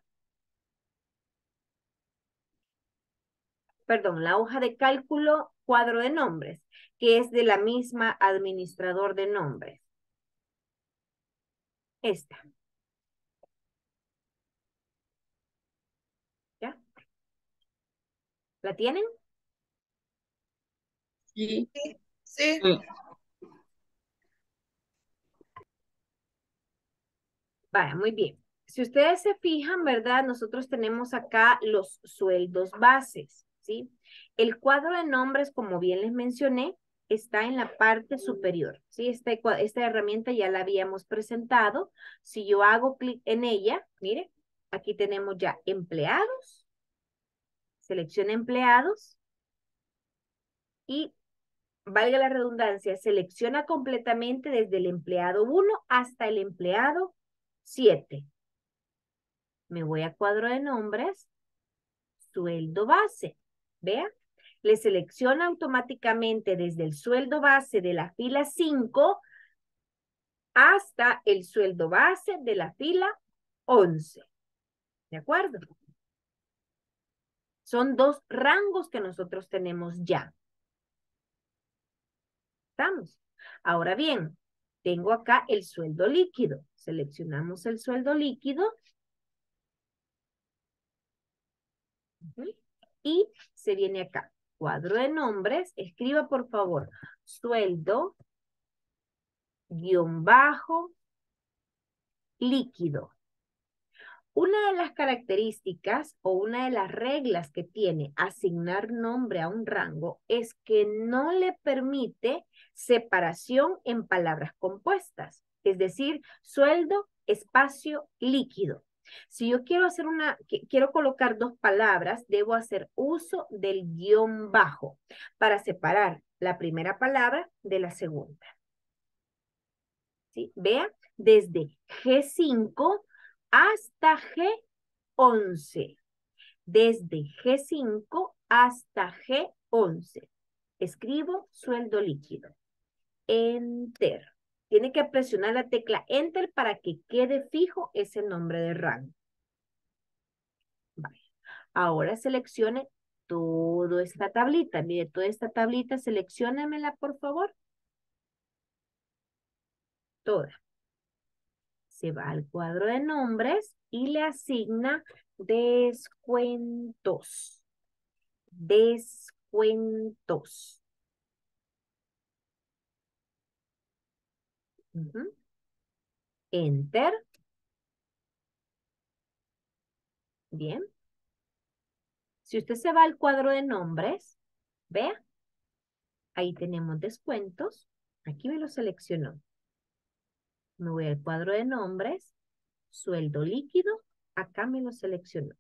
perdón, la hoja de cálculo cuadro de nombres, que es de la misma administrador de nombres. Esta. ¿Ya? ¿La tienen? Sí. Sí. Vaya, muy bien. Si ustedes se fijan, ¿verdad? Nosotros tenemos acá los sueldos bases, ¿sí? El cuadro de nombres, como bien les mencioné, está en la parte superior, ¿sí? Esta herramienta ya la habíamos presentado. Si yo hago clic en ella, mire, aquí tenemos ya empleados. Selecciona empleados. Y, valga la redundancia, selecciona completamente desde el empleado 1 hasta el empleado 7. Me voy a cuadro de nombres, sueldo base. Vea, le selecciona automáticamente desde el sueldo base de la fila 5 hasta el sueldo base de la fila 11. ¿De acuerdo? Son dos rangos que nosotros tenemos ya. ¿Estamos? Ahora bien, tengo acá el sueldo líquido. Seleccionamos el sueldo líquido. Y se viene acá. Cuadro de nombres. Escriba, por favor, sueldo, guión bajo, líquido. Una de las características o una de las reglas que tiene asignar nombre a un rango es que no le permite separación en palabras compuestas. Es decir, sueldo, espacio, líquido. Si yo quiero hacer quiero colocar dos palabras, debo hacer uso del guión bajo para separar la primera palabra de la segunda. ¿Sí? Vean, desde G5 hasta G11. Desde G5 hasta G11. Escribo sueldo líquido. Enter. Tiene que presionar la tecla Enter para que quede fijo ese nombre de rango. Vale. Ahora seleccione toda esta tablita. Mire, toda esta tablita, selecciónemela, por favor. Toda. Se va al cuadro de nombres y le asigna descuentos. Descuentos. Ujú. Enter. Bien. Si usted se va al cuadro de nombres, vea, ahí tenemos descuentos. Aquí me lo seleccionó. Me voy al cuadro de nombres, sueldo líquido, acá me lo seleccionó.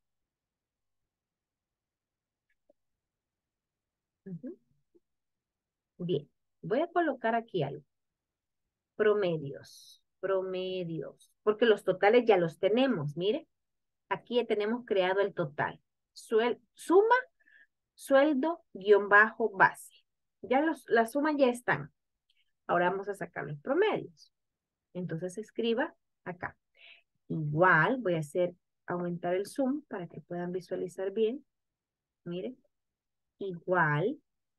Ujú. Bien, voy a colocar aquí algo. Promedios, promedios, porque los totales ya los tenemos, mire. Aquí ya tenemos creado el total. Suma, sueldo, guión bajo, base. Ya las sumas ya están. Ahora vamos a sacar los promedios. Entonces escriba acá. Igual voy a aumentar el zoom para que puedan visualizar bien. Miren. Igual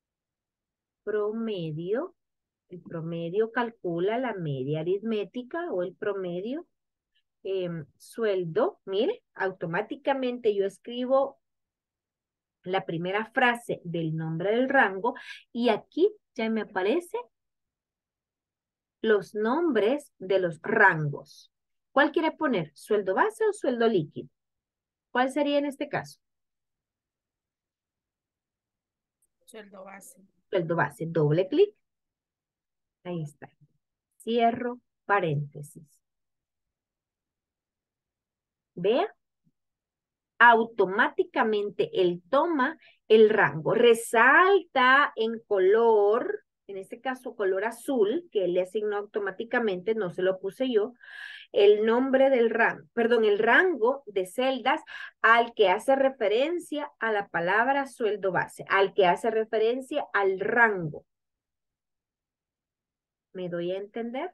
promedio. El promedio calcula la media aritmética o el promedio. Sueldo. Mire, automáticamente yo escribo la primera frase del nombre del rango y aquí ya me aparece los nombres de los rangos. ¿Cuál quiere poner? ¿Sueldo base o sueldo líquido? ¿Cuál sería en este caso? Sueldo base. Sueldo base. Doble clic. Ahí está. Cierro paréntesis. Vea. Automáticamente él toma el rango. Resalta en color, en este caso color azul, que él le asignó automáticamente, no se lo puse yo, el nombre del rango, perdón, el rango de celdas al que hace referencia a la palabra sueldo base, al que hace referencia al rango. ¿Me doy a entender?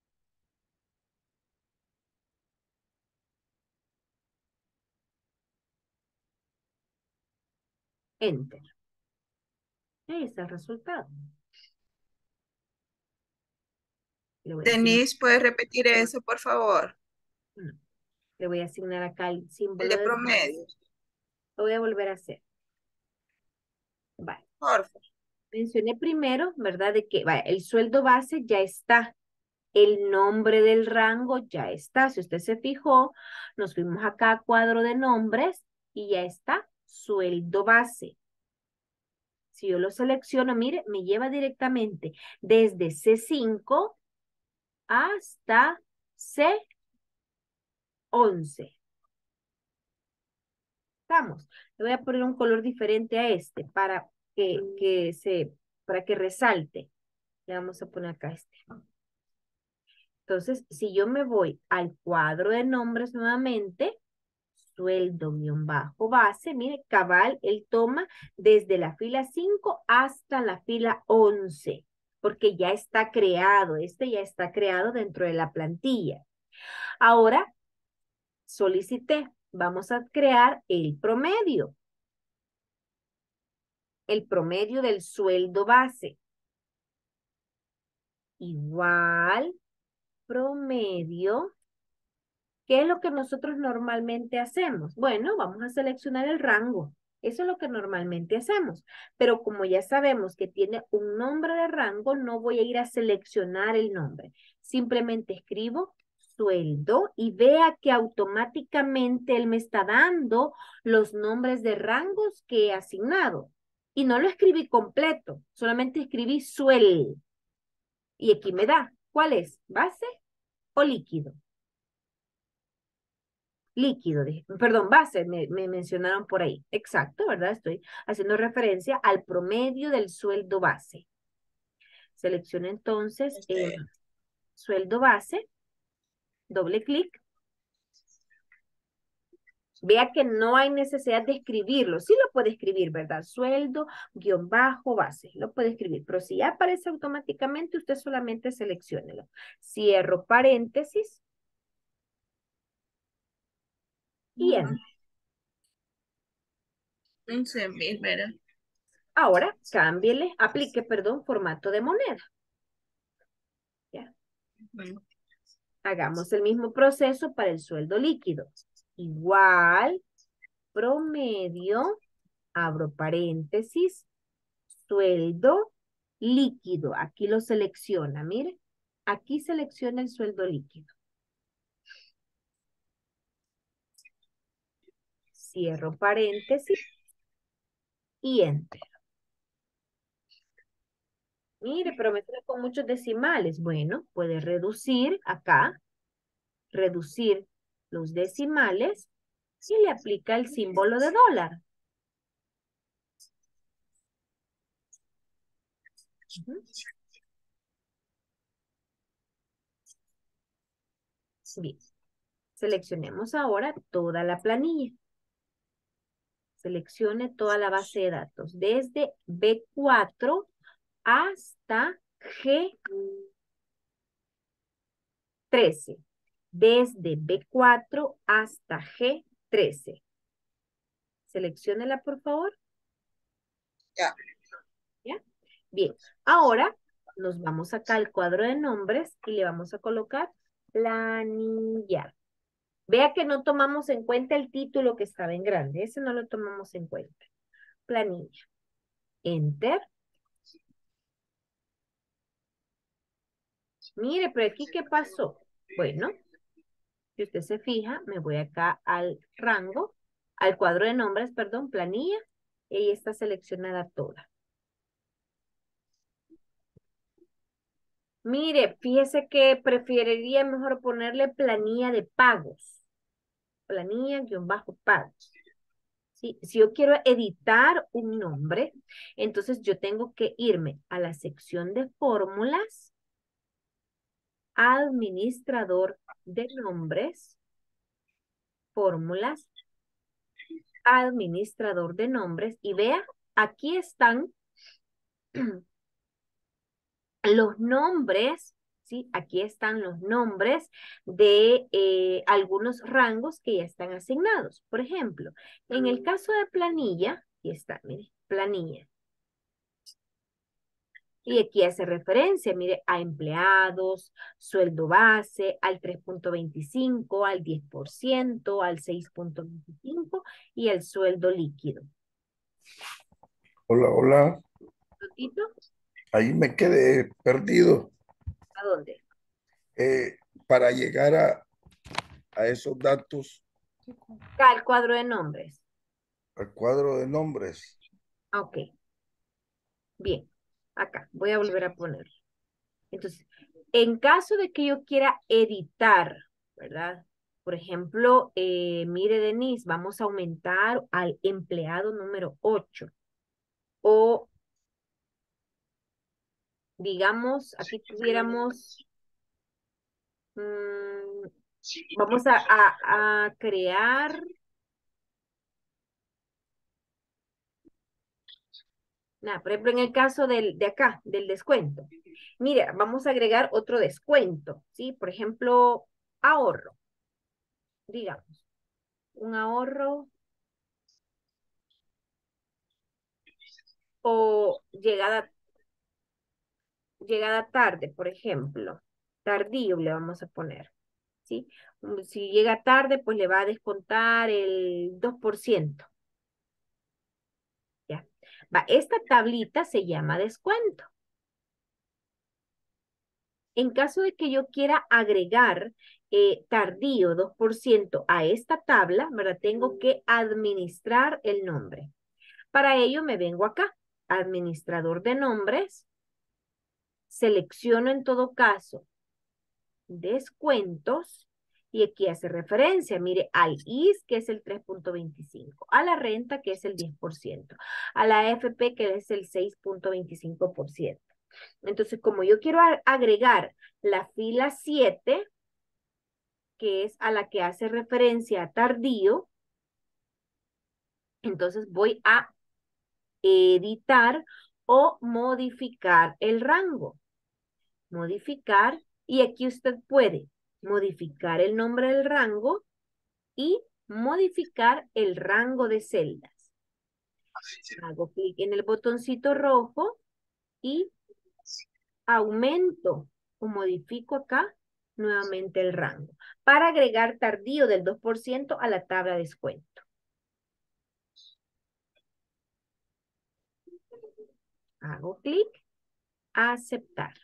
Enter. Ahí está el resultado. Denise, ¿puedes repetir eso, por favor? Le voy a asignar acá el El símbolo de de... promedios, Lo voy a volver a hacer. Vale. por favor. Mencioné primero, ¿verdad? De que vaya, el sueldo base ya está. El nombre del rango ya está. Si usted se fijó, nos fuimos acá a cuadro de nombres y ya está. Sueldo base. Si yo lo selecciono, mire, me lleva directamente desde C5 hasta C11. Estamos. Le voy a poner un color diferente a este para para que resalte. Le vamos a poner acá este. Entonces, si yo me voy al cuadro de nombres nuevamente, sueldo guión bajo base, mire, cabal, él toma desde la fila 5 hasta la fila 11, porque ya está creado, este ya está creado dentro de la plantilla. Ahora, solicité, vamos a crear el promedio del sueldo base. Igual, promedio. ¿Qué es lo que nosotros normalmente hacemos? Bueno, vamos a seleccionar el rango. Eso es lo que normalmente hacemos. Pero como ya sabemos que tiene un nombre de rango, no voy a ir a seleccionar el nombre. Simplemente escribo sueldo y vea que automáticamente él me está dando los nombres de rangos que he asignado. Y no lo escribí completo, solamente escribí sueldo. Y aquí me da, ¿cuál es? ¿Base o líquido? Líquido, perdón, base, me mencionaron por ahí. Exacto, ¿verdad? Estoy haciendo referencia al promedio del sueldo base. Selecciono entonces sueldo base, doble clic. Vea que no hay necesidad de escribirlo. Sí lo puede escribir, ¿verdad? Sueldo, guión bajo, base. Lo puede escribir, pero si ya aparece automáticamente, usted solamente selecciónelo. Cierro paréntesis. Y enter. 11,000, ¿verdad? Ahora, cámbiele, aplique, perdón, formato de moneda. ¿Ya? Ujú. Hagamos el mismo proceso para el sueldo líquido. Igual, promedio, abro paréntesis, sueldo líquido. Aquí lo selecciona, mire. Aquí selecciona el sueldo líquido. Cierro paréntesis y enter. Mire, pero me sale con muchos decimales. Bueno, puede reducir acá, reducir los decimales y le aplica el símbolo de dólar. Ujú. Bien, seleccionemos ahora toda la planilla. Seleccione toda la base de datos, desde B4 hasta G13. Desde B4 hasta G13. Selecciónela, por favor. Ya. ¿Ya? Bien, ahora nos vamos acá al cuadro de nombres y le vamos a colocar planilla. Vea que no tomamos en cuenta el título que estaba en grande. Ese no lo tomamos en cuenta. Planilla. Enter. Mire, pero aquí, ¿qué pasó? Bueno, si usted se fija, me voy acá al rango, al cuadro de nombres, perdón, planilla, y ahí está seleccionada toda. Mire, fíjese que preferiría mejor ponerle planilla de pagos. Planilla-pagos. ¿Sí? Si yo quiero editar un nombre, entonces yo tengo que irme a la sección de fórmulas, administrador de nombres, fórmulas, administrador de nombres, y vea, aquí están los nombres, ¿sí? Aquí están los nombres de algunos rangos que ya están asignados. Por ejemplo, en el caso de planilla, aquí está, mire, planilla. Y aquí hace referencia, mire, a empleados, sueldo base, al 3.25, al 10%, al 6.25 y el sueldo líquido. Hola, hola. ¿Totito? Ahí me quedé perdido. ¿A dónde? Para llegar a esos datos, Acá el cuadro de nombres. al cuadro de nombres. Ok. Bien. Acá. Voy a volver a ponerlo. Entonces, en caso de que yo quiera editar, ¿verdad? Por ejemplo, mire, Denise, vamos a aumentar al empleado número 8. O, digamos, aquí tuviéramos, vamos a crear, por ejemplo, en el caso de acá, del descuento. Mire, vamos a agregar otro descuento, ¿sí? Por ejemplo, ahorro, digamos, un ahorro o llegada tarde, por ejemplo. Tardío le vamos a poner, ¿sí? Si llega tarde, pues le va a descontar el 2%. ¿Ya? Va, esta tablita se llama descuento. En caso de que yo quiera agregar tardío 2% a esta tabla, ¿verdad? Tengo que administrar el nombre. Para ello me vengo acá, administrador de nombres, selecciono en todo caso descuentos y aquí hace referencia, mire, al IS que es el 3.25, a la renta que es el 10%, a la AFP que es el 6.25%. Entonces, como yo quiero agregar la fila 7, que es a la que hace referencia a tardío, entonces voy a editar o modificar el rango. Modificar, y aquí usted puede modificar el nombre del rango y modificar el rango de celdas. Hago clic en el botoncito rojo y aumento o modifico acá nuevamente el rango para agregar tardío del 2% a la tabla de descuento. Hago clic, aceptar.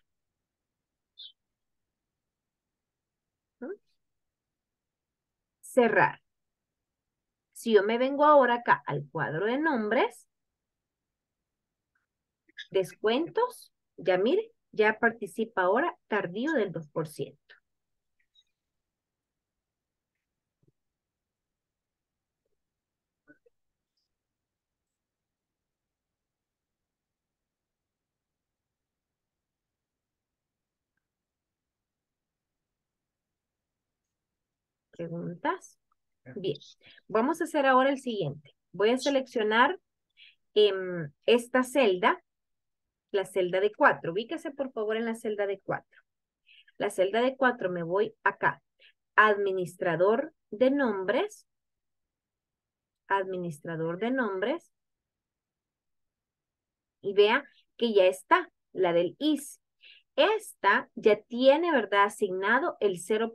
¿Mm? Cerrar. Si yo me vengo ahora acá al cuadro de nombres, descuentos, ya mire, ya participa ahora tardío del 2%. ¿Preguntas? Bien, vamos a hacer ahora el siguiente. Voy a seleccionar esta celda, la celda de 4. Ubíquese por favor en la celda de 4. La celda de 4 me voy acá. Administrador de nombres. Administrador de nombres. Y vea que ya está, la del IS. Esta ya tiene, ¿verdad? Asignado el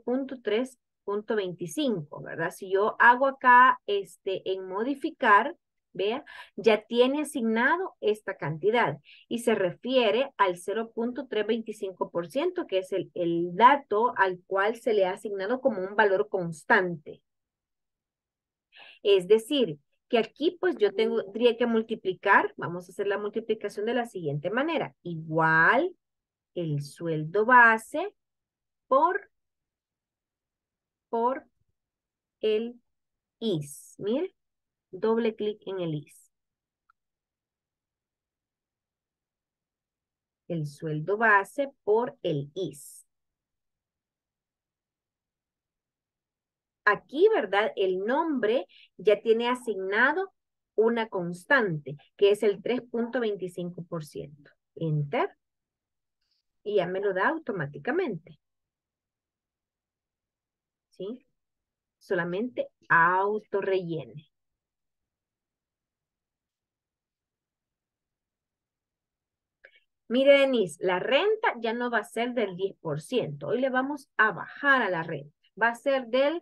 0.3.25, ¿verdad? Si yo hago acá en modificar, vea, ya tiene asignado esta cantidad y se refiere al 0.325%, que es el dato al cual se le ha asignado como un valor constante. Es decir, que aquí pues yo tendría que multiplicar, vamos a hacer la multiplicación de la siguiente manera. Igual el sueldo base por el IS. Mire, doble clic en el IS. El sueldo base por el IS. Aquí, ¿verdad? El nombre ya tiene asignado una constante, que es el 3.25%. Enter. Y ya me lo da automáticamente. ¿Sí? Solamente auto rellene. Mire, Denise, la renta ya no va a ser del 10%. Hoy le vamos a bajar a la renta. Va a ser del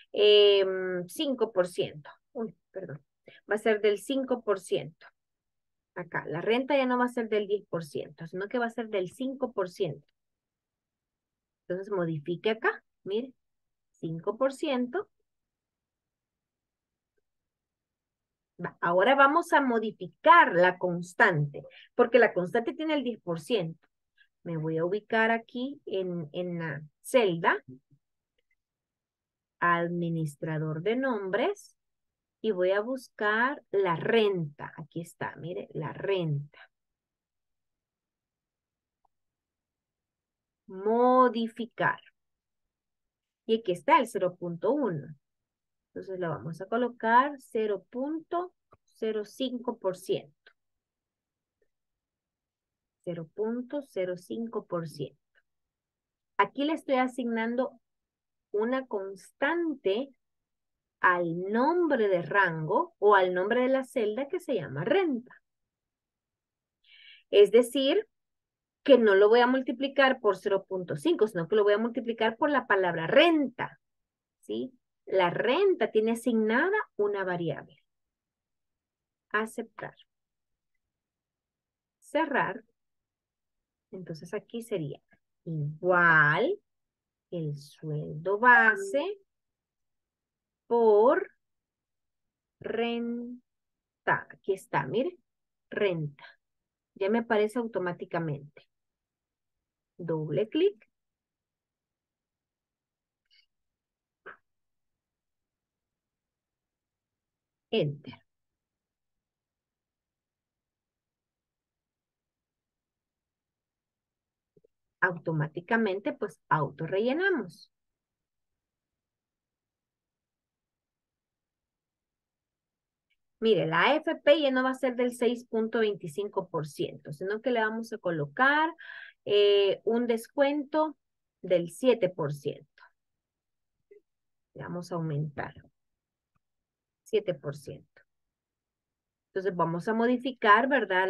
5%. Uy, perdón. Va a ser del 5%. Acá, la renta ya no va a ser del 10%, sino que va a ser del 5%. Entonces, modifique acá. Mire, 5%. Ahora vamos a modificar la constante, porque la constante tiene el 10%. Me voy a ubicar aquí en la celda, administrador de nombres, y voy a buscar la renta. Aquí está, mire, la renta. Modificar. Y aquí está el 0.1. Entonces le vamos a colocar 0.05%. 0.05%. Aquí le estoy asignando una constante al nombre de rango o al nombre de la celda que se llama renta. Es decir, que no lo voy a multiplicar por 0.5, sino que lo voy a multiplicar por la palabra renta. ¿Sí? La renta tiene asignada una variable. Aceptar. Cerrar. Entonces aquí sería igual el sueldo base por renta. Aquí está, mire, renta. Ya me aparece automáticamente. Doble clic. Enter. Automáticamente, pues, auto rellenamos. Mire, la AFP ya no va a ser del 6.25%, sino que le vamos a colocar un descuento del 7%. Le vamos a aumentar. 7%. Entonces vamos a modificar, ¿verdad?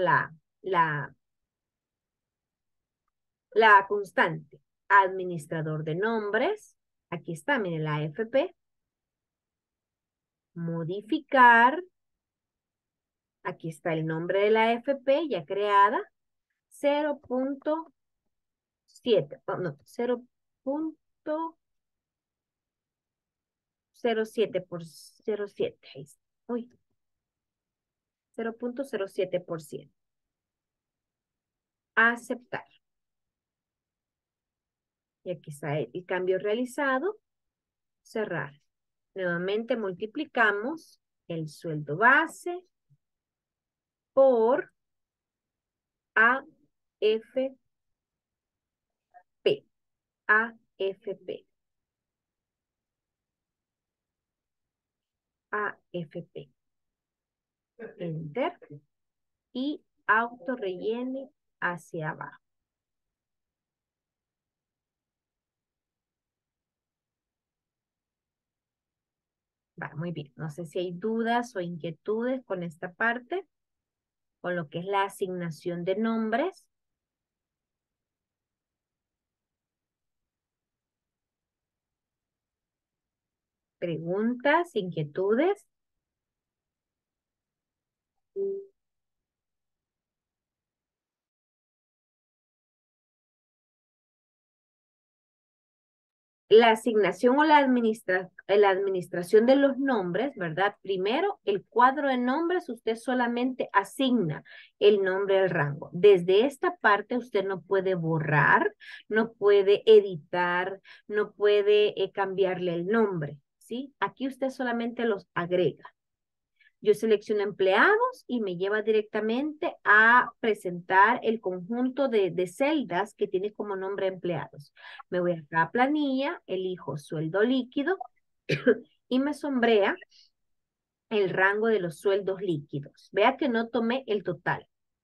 La constante. Administrador de nombres. Aquí está, miren, la AFP. Modificar. Aquí está el nombre de la AFP ya creada. 0.7. Oh, no, 0.07 por 0.7. Ahí está. Uy. 0.07%. Aceptar. Y aquí está el cambio realizado. Cerrar. Nuevamente multiplicamos el sueldo base por AFP. AFP. AFP. Enter. Y auto rellene hacia abajo. Va, muy bien. No sé si hay dudas o inquietudes con esta parte, con lo que es la asignación de nombres. Preguntas, inquietudes. La asignación o la administración de los nombres, ¿verdad? Primero, el cuadro de nombres, usted solamente asigna el nombre al rango. Desde esta parte usted no puede borrar, no puede editar, no puede cambiarle el nombre, ¿sí? Aquí usted solamente los agrega. Yo selecciono empleados y me lleva directamente a presentar el conjunto de celdas que tiene como nombre empleados. Me voy acá a planilla, elijo sueldo líquido y me sombrea el rango de los sueldos líquidos. Vea que no tomé el total.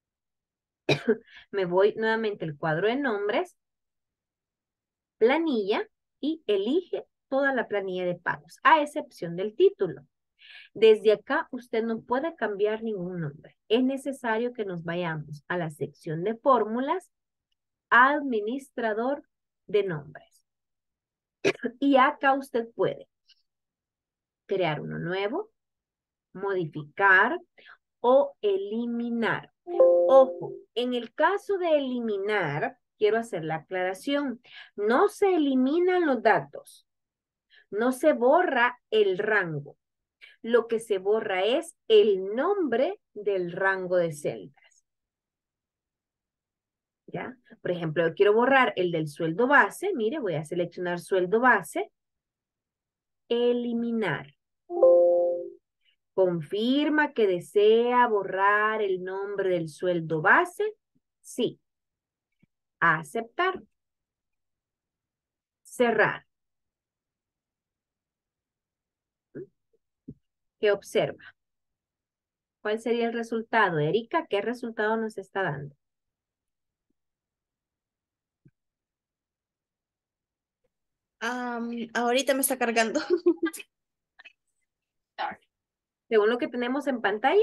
Me voy nuevamente al cuadro de nombres, planilla y elige toda la planilla de pagos, a excepción del título. Desde acá usted no puede cambiar ningún nombre. Es necesario que nos vayamos a la sección de fórmulas, administrador de nombres. Y acá usted puede crear uno nuevo, modificar o eliminar. Ojo, en el caso de eliminar, quiero hacer la aclaración, no se eliminan los datos, no se borra el rango. Lo que se borra es el nombre del rango de celdas. ¿Ya? Por ejemplo, yo quiero borrar el del sueldo base. Mire, voy a seleccionar sueldo base. Eliminar. ¿Confirma que desea borrar el nombre del sueldo base? Sí. Aceptar. Cerrar. ¿Qué observa? ¿Cuál sería el resultado? Erika, ¿qué resultado nos está dando? Ahorita me está cargando. Según lo que tenemos en pantalla.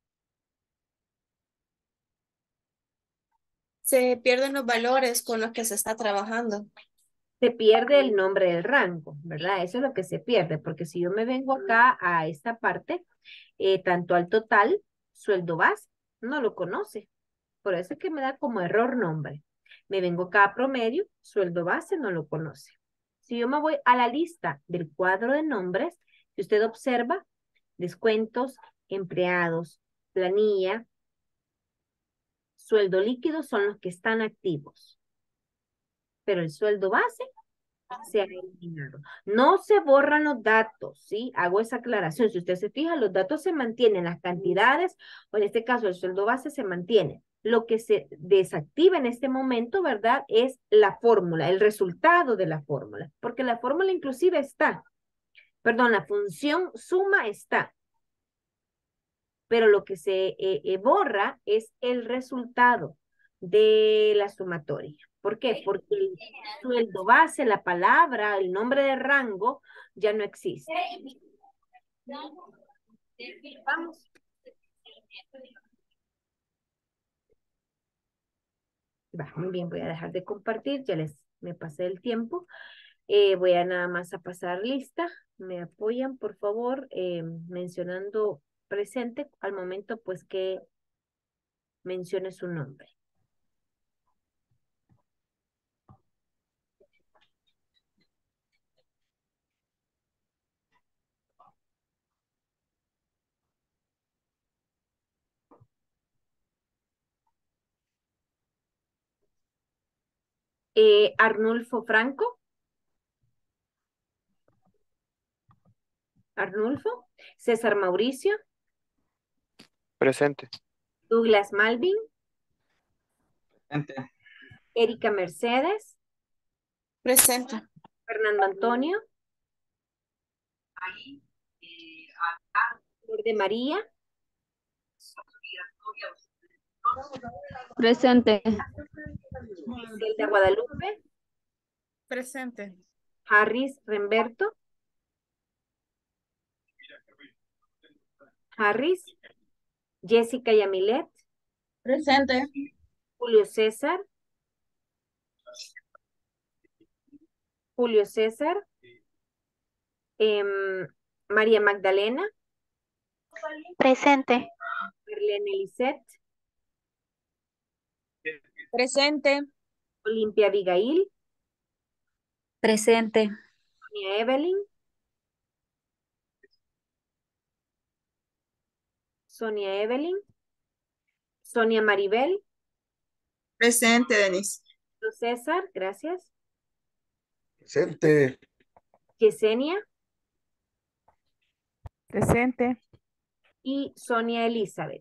Se pierden los valores con los que se está trabajando. Se pierde el nombre del rango, ¿verdad? Eso es lo que se pierde, porque si yo me vengo acá a esta parte, tanto al total, sueldo base, no lo conoce. Por eso es que me da como error nombre. Me vengo acá a promedio, sueldo base, no lo conoce. Si yo me voy a la lista del cuadro de nombres, si usted observa, descuentos, empleados, planilla, sueldo líquido son los que están activos. Pero el sueldo base se ha eliminado. No se borran los datos, ¿sí? Hago esa aclaración. Si usted se fija, los datos se mantienen, las cantidades, o en este caso el sueldo base se mantiene. Lo que se desactiva en este momento, ¿verdad? Es la fórmula, el resultado de la fórmula, porque la fórmula inclusive está. Perdón, la función suma está. Pero lo que se borra es el resultado de la sumatoria. ¿Por qué? Porque el sueldo base, la palabra, el nombre de rango ya no existe. Vamos. Va, muy bien, voy a dejar de compartir, me pasé el tiempo. Voy a nada más a pasar lista. Me apoyan, por favor, mencionando presente al momento, pues, que mencione su nombre. Arnulfo Franco. Arnulfo. César Mauricio. Presente. Douglas Malvin. Presente. Erika Mercedes. Presente. Fernando Antonio. Flor de María. Presente. Iselda Guadalupe. Presente. Harris Remberto. Harris. Jessica Yamilet. Presente. Julio César. Julio César. María Magdalena. Presente. Marlene Lisette. Presente. Olimpia Abigail. Presente. Sonia Evelyn. Sonia Evelyn. Sonia Maribel. Presente, Denise. Julio César, gracias. Presente. Yesenia. Presente. Y Sonia Elizabeth.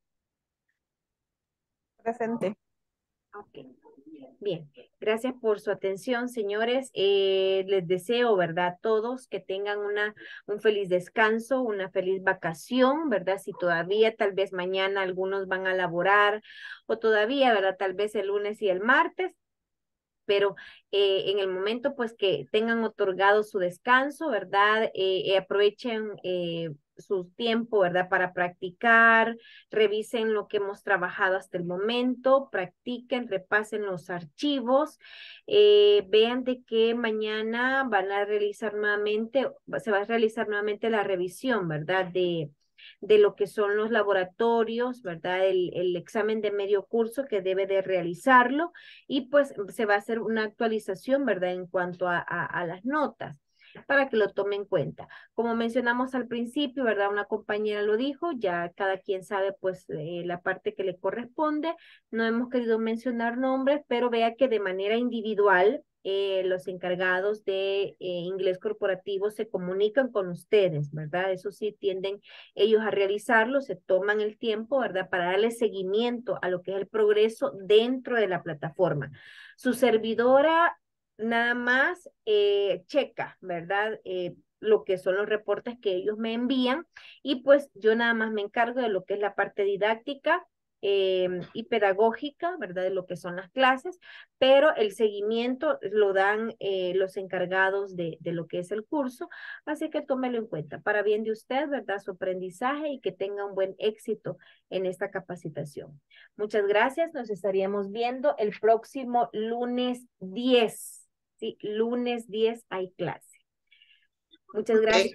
Presente. Ok. Bien, gracias por su atención, señores. Les deseo, ¿verdad? Todos que tengan un feliz descanso, una feliz vacación, ¿verdad? Si todavía tal vez mañana algunos van a laborar o todavía, ¿verdad? Tal vez el lunes y el martes, pero en el momento pues que tengan otorgado su descanso, ¿verdad? Aprovechen su tiempo, ¿verdad? Para practicar, revisen lo que hemos trabajado hasta el momento, practiquen, repasen los archivos, vean de que mañana se va a realizar nuevamente la revisión, ¿verdad? De lo que son los laboratorios, ¿verdad? El examen de medio curso que debe de realizarlo y pues se va a hacer una actualización, ¿verdad? En cuanto a las notas para que lo tome en cuenta. Como mencionamos al principio, ¿verdad? Una compañera lo dijo, ya cada quien sabe pues la parte que le corresponde. No hemos querido mencionar nombres, pero vea que de manera individual los encargados de inglés corporativo se comunican con ustedes, ¿verdad? Eso sí, tienden ellos a realizarlo, se toman el tiempo, ¿verdad? Para darle seguimiento a lo que es el progreso dentro de la plataforma. Su servidora nada más checa, ¿verdad? Lo que son los reportes que ellos me envían y pues yo nada más me encargo de lo que es la parte didáctica y pedagógica, ¿verdad? De lo que son las clases, pero el seguimiento lo dan los encargados de lo que es el curso, así que tómelo en cuenta para bien de usted, ¿verdad? Su aprendizaje y que tenga un buen éxito en esta capacitación. Muchas gracias, nos estaríamos viendo el próximo lunes 10. Sí, lunes 10 hay clase. Muchas gracias.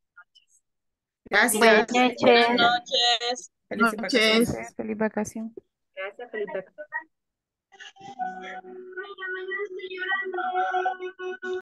Gracias. Buenas Buenas noches. noches. Felices vacaciones. Feliz vacación. Gracias, Felipe.